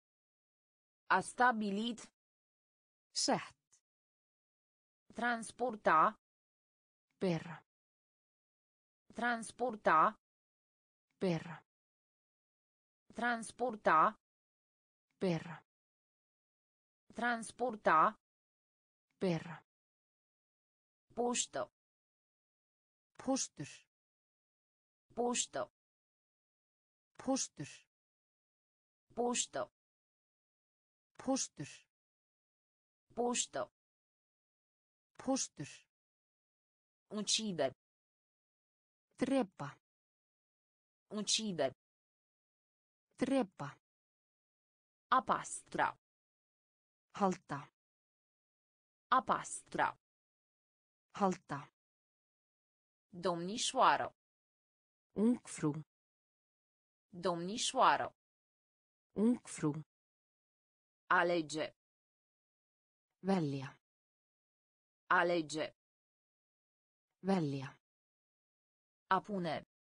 A stabilit.
Sett.
Transporta.
Bera.
Transporta.
Bera.
Transporta.
Bera.
Transporta.
Bera.
Pošto.
Póstur.
Pošto.
Póstur.
Pošto.
Póstur.
Pošto.
Póstur.
Uccide.
Drepa.
Uccide.
Drepa.
Apastra.
Halda.
Apastra.
Halda.
Domnișoară.
Ungfrú.
Domnișoară.
Ungfrú.
Alege.
Välja.
Alege.
Välja.
A pune.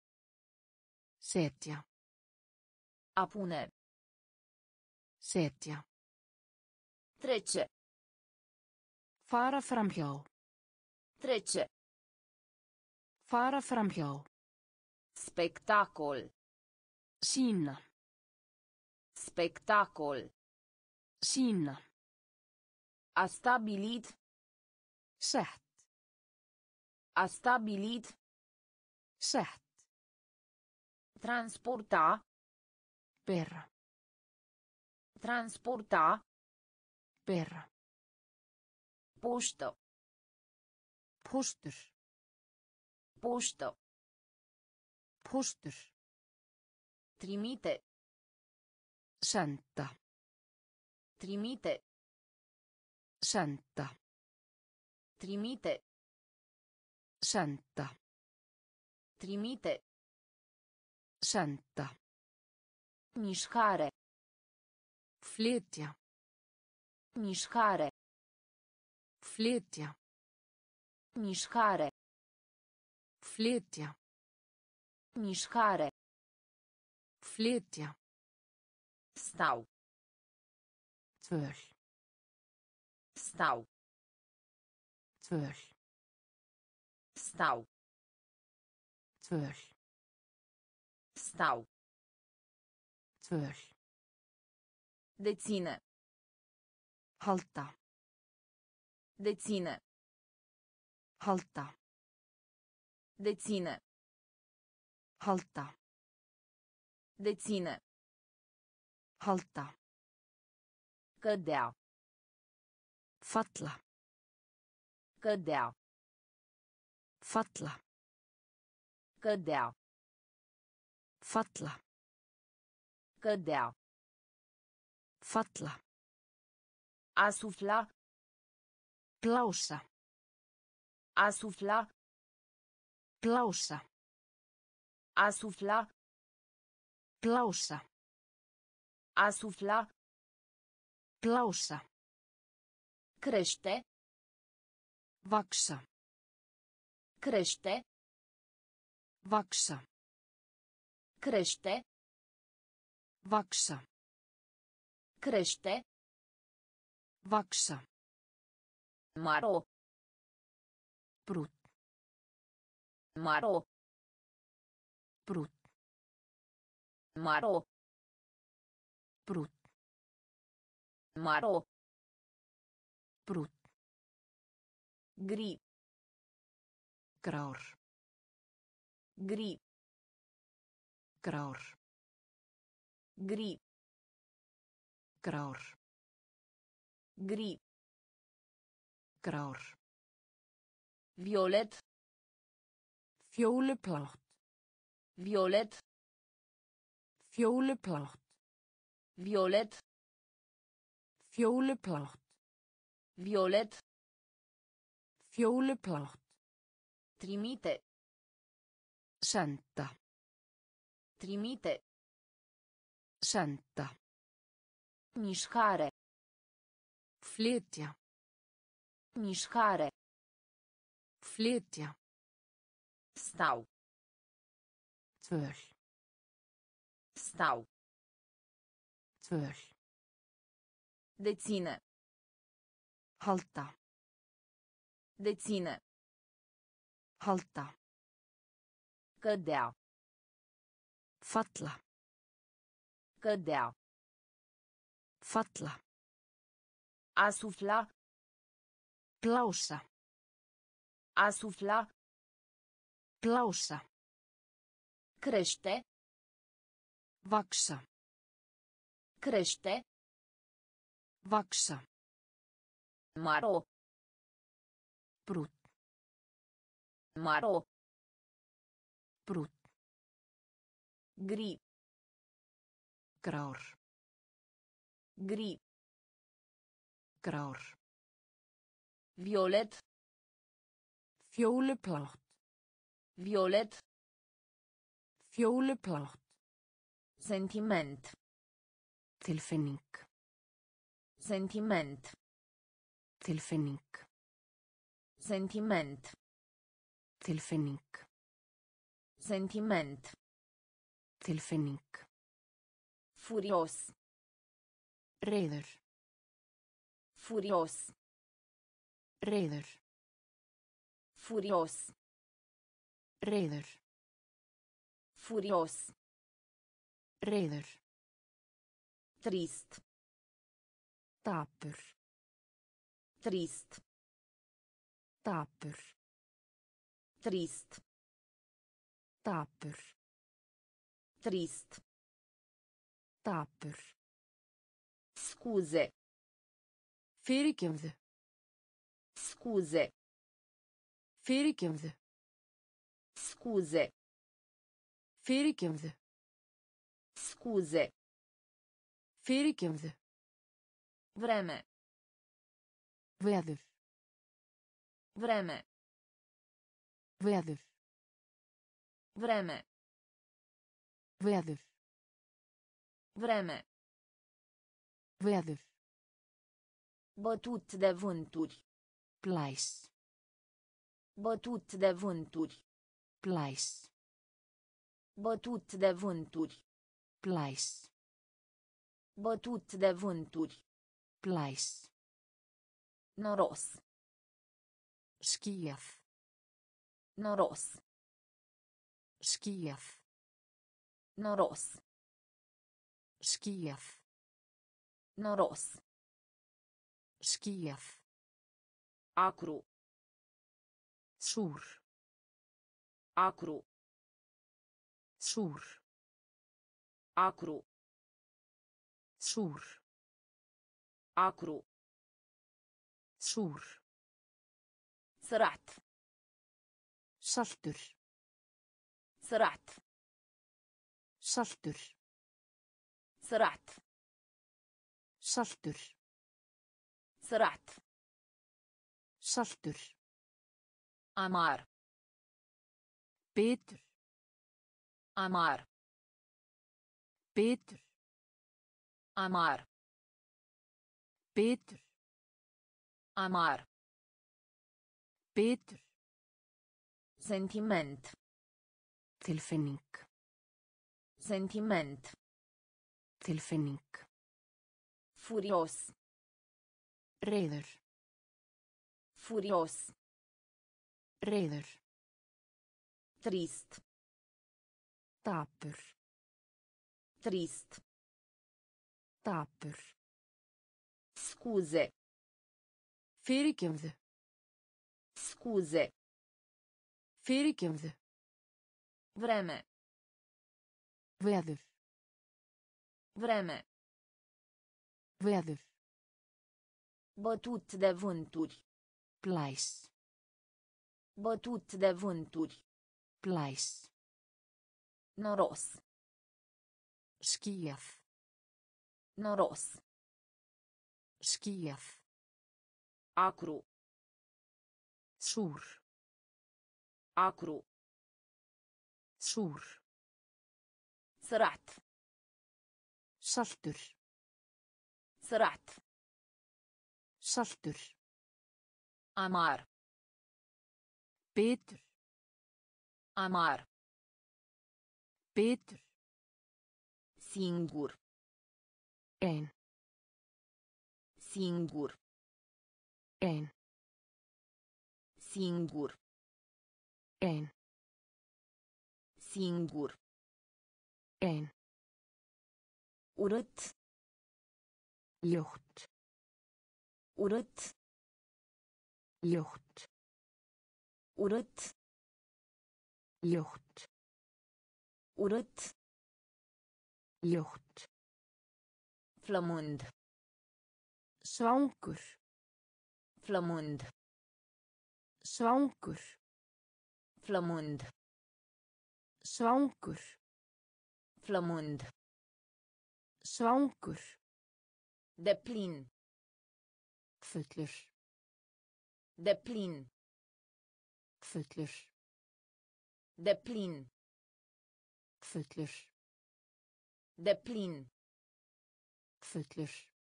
Setja.
A pune.
Setja.
Trece.
Fara framhjá.
Trece.
Fara framhjá.
Spectacol.
Sýna.
Spectacol.
Sýna.
A stabilit.
Sett.
A stabilit.
Sett.
Transporta.
Bera.
Transporta.
Bera.
Pošto.
Póstur.
Pošto.
Póstur.
Trimite.
Senda.
Trimite.
Senda.
Trimite.
Senda.
Trimite.
Senda.
Mișcare.
Flytja.
Mișcare.
Flytja.
Mișcare.
Flytja.
Mișcare.
Flytja.
Stau.
Tvöl.
Stau.
Tvöl.
Stau.
Tvöl.
Stau.
Tvöl.
Deține.
Halda.
Deține.
Halda.
Deține.
Halda.
Deține.
Halda.
Cădea.
Falla.
Cădea.
Falla.
Cădea.
Falla.
Cădea.
Falla.
A sufla.
Blása.
A sufla.
Blása.
A sufla.
Blása.
A sufla.
Blása.
Crește.
Vaxa.
Crește.
Vaxa.
Crește.
Vaxa.
Crește.
Vaxa.
Maro.
Brut.
Maro.
Brut.
Maro.
Brúnn.
Maro.
Brúnn.
Gris.
Grár.
Gris.
Grár.
Gris.
Grár.
Gris.
Grár.
Violet.
Fjólublátt.
Violet.
Fjólublátt.
Violet.
Fjólublátt.
Violet.
Fjólublátt.
Trimite.
Senda.
Trimite.
Senda.
Mișcare.
Flytja.
Mișcare.
Flytja.
Stau.
Tvöl.
Stau.
Tvöl.
Deține.
Halda.
Deține.
Halda.
Cădea.
Falla.
Cădea.
Falla.
Asufla.
Blása.
Asufla.
Blása.
Crește.
Vaxa.
Crește.
Vaxa.
Maro.
Brúnn.
Maro.
Brúnn.
Gris.
Grár.
Gris.
Grár.
Violet.
Fjólublátt.
Violet.
Fjólublátt.
Sentiment.
Tilfinning.
Sentiment.
Tilfinning.
Sentiment.
Tilfinning.
Sentiment.
Tilfinning.
Furios.
Reiður.
Furios.
Reiður.
Furios.
Reiður.
Furios.
Reiður.
Trist.
Dapur.
Trist.
Dapur.
Trist.
Dapur.
Trist.
Dapur.
Scuze.
Fyrirgefðu.
Scuze.
Fyrirgefðu.
Scuze.
Fyrirgefðu.
Scuze.
Fyrirgefðu.
Vreme.
Veður.
Vreme.
Veður.
Vreme.
Veður.
Vreme.
Veður.
Bătut de vânturi.
Blæs.
Bătut de vânturi.
Blæs.
Bătut de vânturi.
Blæs.
Bătut de vânturi.
Blæs.
Noros.
Skýjað.
Noros.
Skýjað.
Noros.
Skýjað.
Noros.
Skýjað.
Acru.
Súr.
Acru.
Súr.
Acru.
Súr.
Acru.
Súr.
Sărat.
Saltur.
Sărat.
Saltur.
Sărat.
Saltur.
Sărat.
Saltur.
Amar.
Bitur.
Amar.
Bitur.
Amar.
Bitur.
Amar.
Bitur.
Sentiment.
Tilfinning.
Sentiment.
Tilfinning.
Furios.
Reiður.
Furios.
Reiður.
Trist.
Dapur.
Trist.
Dapur.
Scuze.
Fyrirgefðu.
Scuze.
Fyrirgefðu.
Vreme.
Veður.
Vreme.
Veður.
Bătut de vânturi.
Blæs.
Bătut de vânturi.
Blæs.
Noros.
Skýjað.
Noros.
Skýjað.
Acru.
Súr.
Acru.
Súr.
Sărat.
Saltur.
Sărat.
Saltur.
Amar.
Bitur.
Amar.
Bitur.
Singur.
Ein.
Singur.
Ein.
Singur.
Ein.
Singur.
Ein.
Urât.
Ljótt.
Urât.
Ljótt.
Urât.
Ljótt.
Urât.
Ljótt.
Flămând.
Svangur.
Flămând.
Svangur.
Flămând.
Svangur.
Flămând.
Svangur.
Deplin.
Fullur.
Deplin.
Fullur.
Deplin.
Fullur.
Deplin.
Fullur.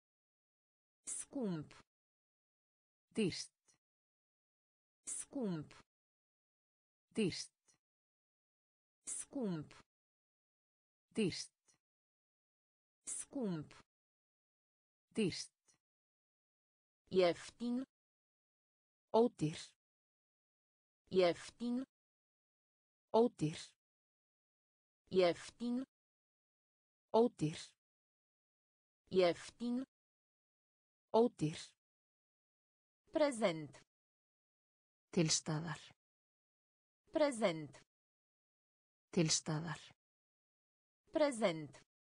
Scump.
Dýrt.
Scump.
Dýrt.
Scump.
Dýrt.
Scump.
Dýrt.
Ieftin.
Ódýr.
Ieftin.
Ódýr.
Ieftin.
Ódýr.
Ieftin.
Ódýr.
Prezent.
Til staðar.
Prezent.
Til staðar.
Prezent.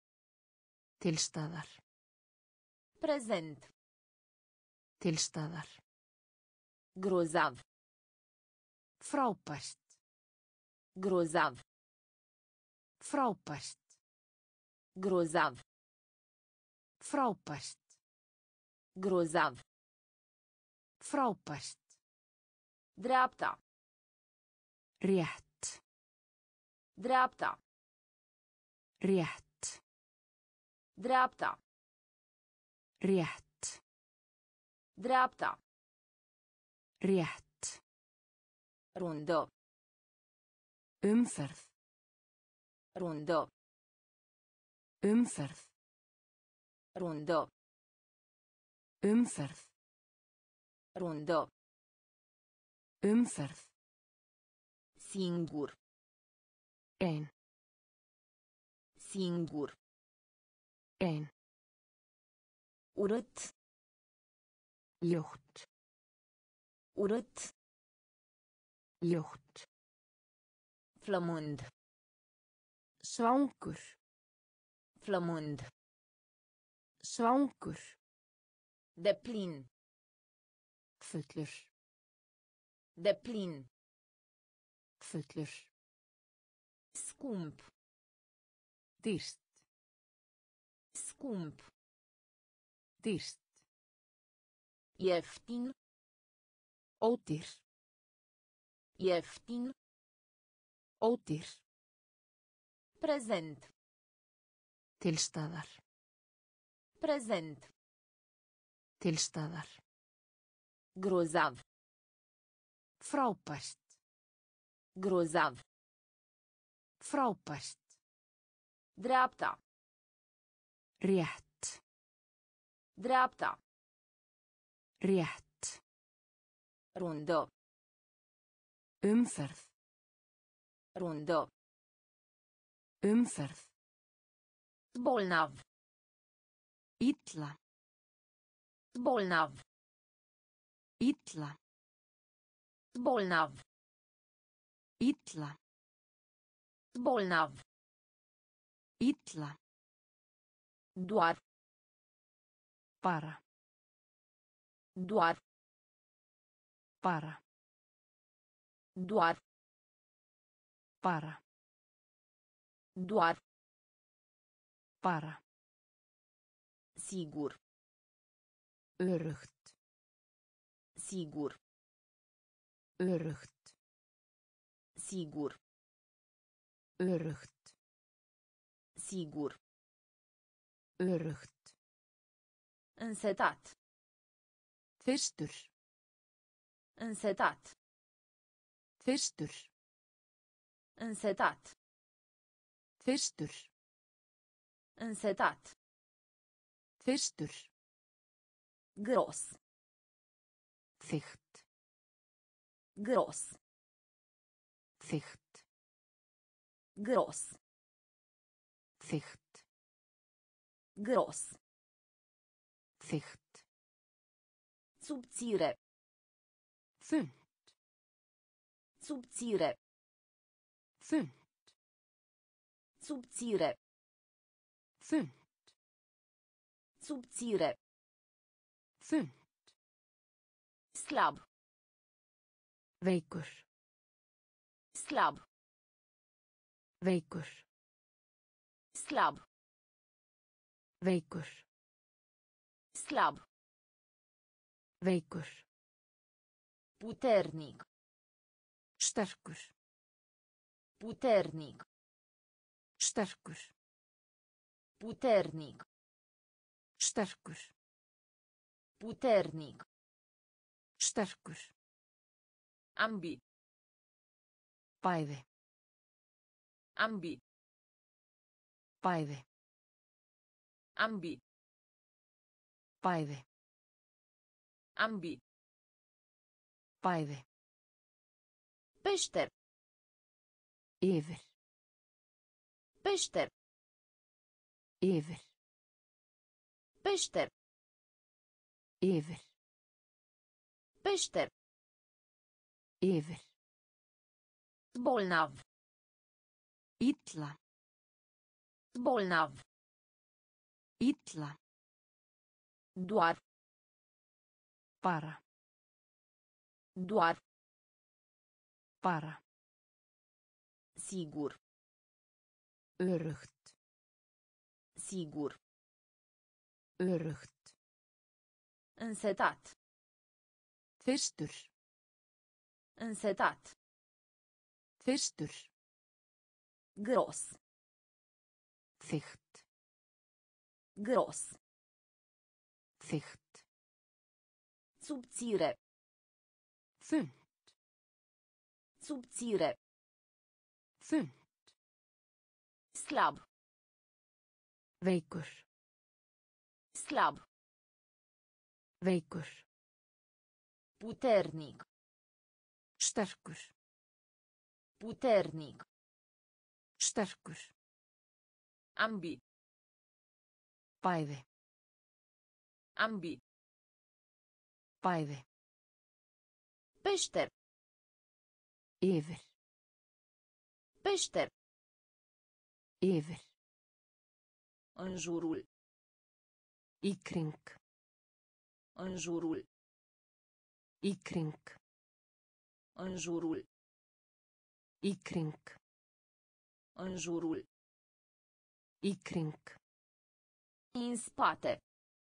Til staðar.
Prezent.
Til staðar.
Grozav.
Frábært.
Grozav.
Frábært.
Grozav.
Frábært.
Grozav.
Frábært.
Dreapta.
Rétt.
Dreapta.
Rétt.
Dreapta.
Rétt.
Dreapta.
Rétt.
Rundă.
Umferð.
Rundă.
Umferð.
Rundă.
Umferð.
Rundă.
Umferð.
Singur.
Ein.
Singur.
Ein.
Urât.
Ljótt.
Urât.
Ljótt.
Flămând.
Svangur.
Flămând.
Svangur.
Deplin.
Fullur.
Deplin.
Fullur.
Scump.
Dýrt.
Scump.
Dýrt.
Ieftin.
Ódýr.
Ieftin.
Ódýr.
Prezent.
Til staðar.
Prezent.
Til staðar.
Grozav.
Frábært.
Grozav.
Frábært.
Dreapta.
Rétt.
Dreapta.
Rétt.
Rundă.
Umferð.
Rundă.
Umferð.
Bolnav.
Illa.
Bolnav.
Illa.
Bolnav.
Illa.
Bolnav.
Illa.
Doar.
Bara.
Doar.
Bara.
Doar.
Bara.
Doar.
Bara.
Sigur.
Öruggt.
Sigur.
Öruggt.
Sigur.
Öruggt.
Sigur.
Öruggt.
Însetat.
Fyrstur.
Însetat.
Fyrstur.
Însetat.
Fyrstur.
Însetat.
Fyrstur.
Gros.
Þykkt.
Gros.
Þykkt.
Gros.
Þykkt.
Gros.
Þykkt.
Subțire.
Þunnt.
Subțire.
Þunnt.
Subțire.
Þunnt.
Subțire.
Þunnt.
Slab.
Veikur.
Slab.
Veikur.
Slab.
Veikur.
Slab.
Veikur.
Puternic.
Sterkur.
Puternic.
Sterkur.
Puternic.
Sterkur.
Puternic.
Sterkur.
Ambi.
Bæði.
Ambi.
Bæði.
Ambi.
Bæði.
Ambi.
Bæði.
Peșter.
Yfir.
Peșter.
Yfir.
Peșter.
Yfir.
Peșter.
Yfir.
Bolnav.
Illa.
Bolnav.
Illa.
Doar.
Bara.
Doar.
Bara.
Sigur.
Öruggt.
Sigur.
Öruggt.
Însetat.
Fyrstur.
Însetat.
Fyrstur.
Gros.
Þykkt.
Gros.
Þykkt.
Subțire.
Þunnt.
Subțire.
Þunnt.
Slab.
Veikur.
Slab.
Veikur.
Puternic.
Sterkur.
Puternic.
Sterkur.
Ambi.
Bæði.
Ambi.
Bæði.
Peșter.
Yfir.
Peșter.
Yfir.
În jurul.
Í kring.
În jurul.
Í kring.
În jurul.
Í kring.
În jurul.
Í kring.
În spate.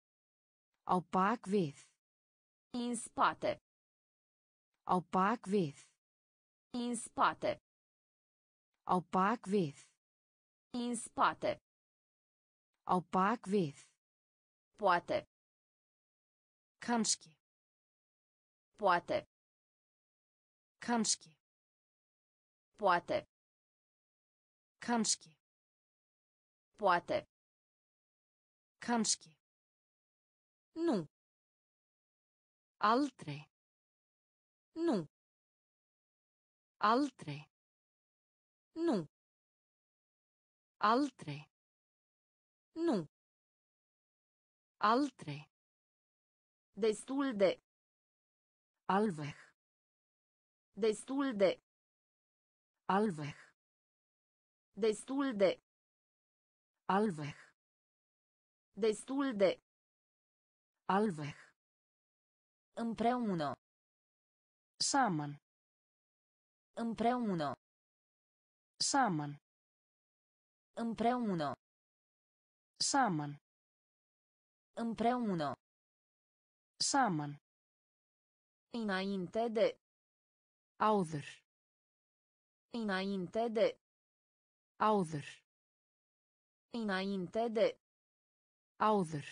Á bak við.
În spate.
Á bak við.
În spate.
Á bak við.
În spate.
Á bak við.
Poate.
Kanski.
Poate.
Kanski.
Poate.
Kanski.
Poate.
Kanski.
Nu.
Aldrei.
Nu.
Aldrei.
Nu.
Aldrei.
Nu.
Aldrei.
Destul de.
Alveg.
Destul de.
Alveg.
Destul de.
Alveg.
Destul de.
Alveg.
Împreună.
Saman.
Împreună.
Saman.
Împreună.
Saman.
Împreună.
Saman.
Înainte de.
Áður.
Înainte de.
Áður.
Înainte de.
Áður.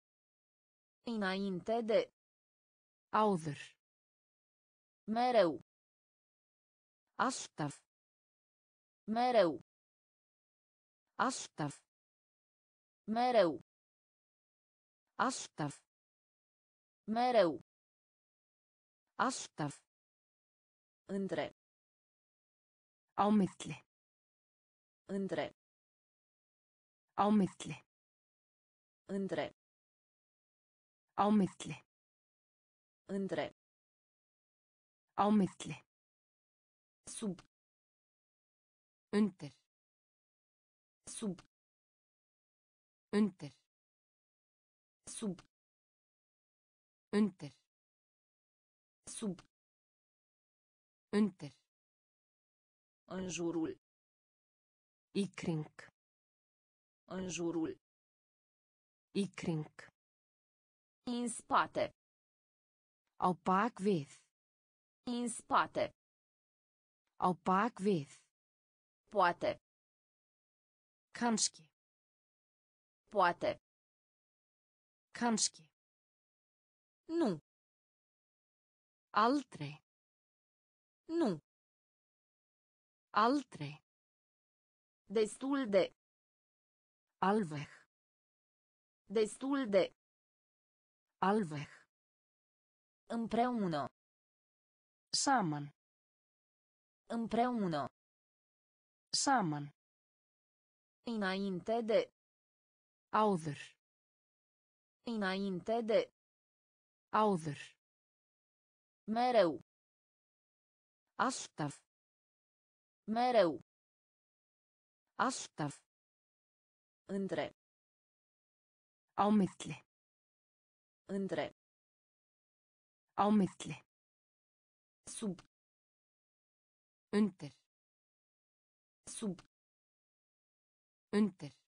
Înainte de.
Áður.
Mereu.
Alltaf.
Mereu.
Alltaf.
Mereu.
Alltaf.
Mereu.
Alltaf.
Între.
Á milli.
Între.
Á milli.
Între.
Á milli.
Între.
Á milli.
Sub.
Undir.
Sub.
Undir.
Sub.
Undir.
Sub.
Undir.
În jurul.
Í kring.
În jurul.
Í kring.
În spate.
Á bak við.
În spate.
Á bak við.
Poate.
Kannski.
Poate.
Kannski.
Nu.
Aldrei.
Nu.
Aldrei.
Destul de.
Alveg.
Destul de.
Alveg.
Împreună.
Saman.
Împreună.
Saman.
Înainte de.
Áður.
Înainte de.
Áður.
Mereu.
Alltaf.
Mereu.
Alltaf.
Între.
Á milli.
Între.
Á milli.
Sub.
Undir.
Sub.
Undir.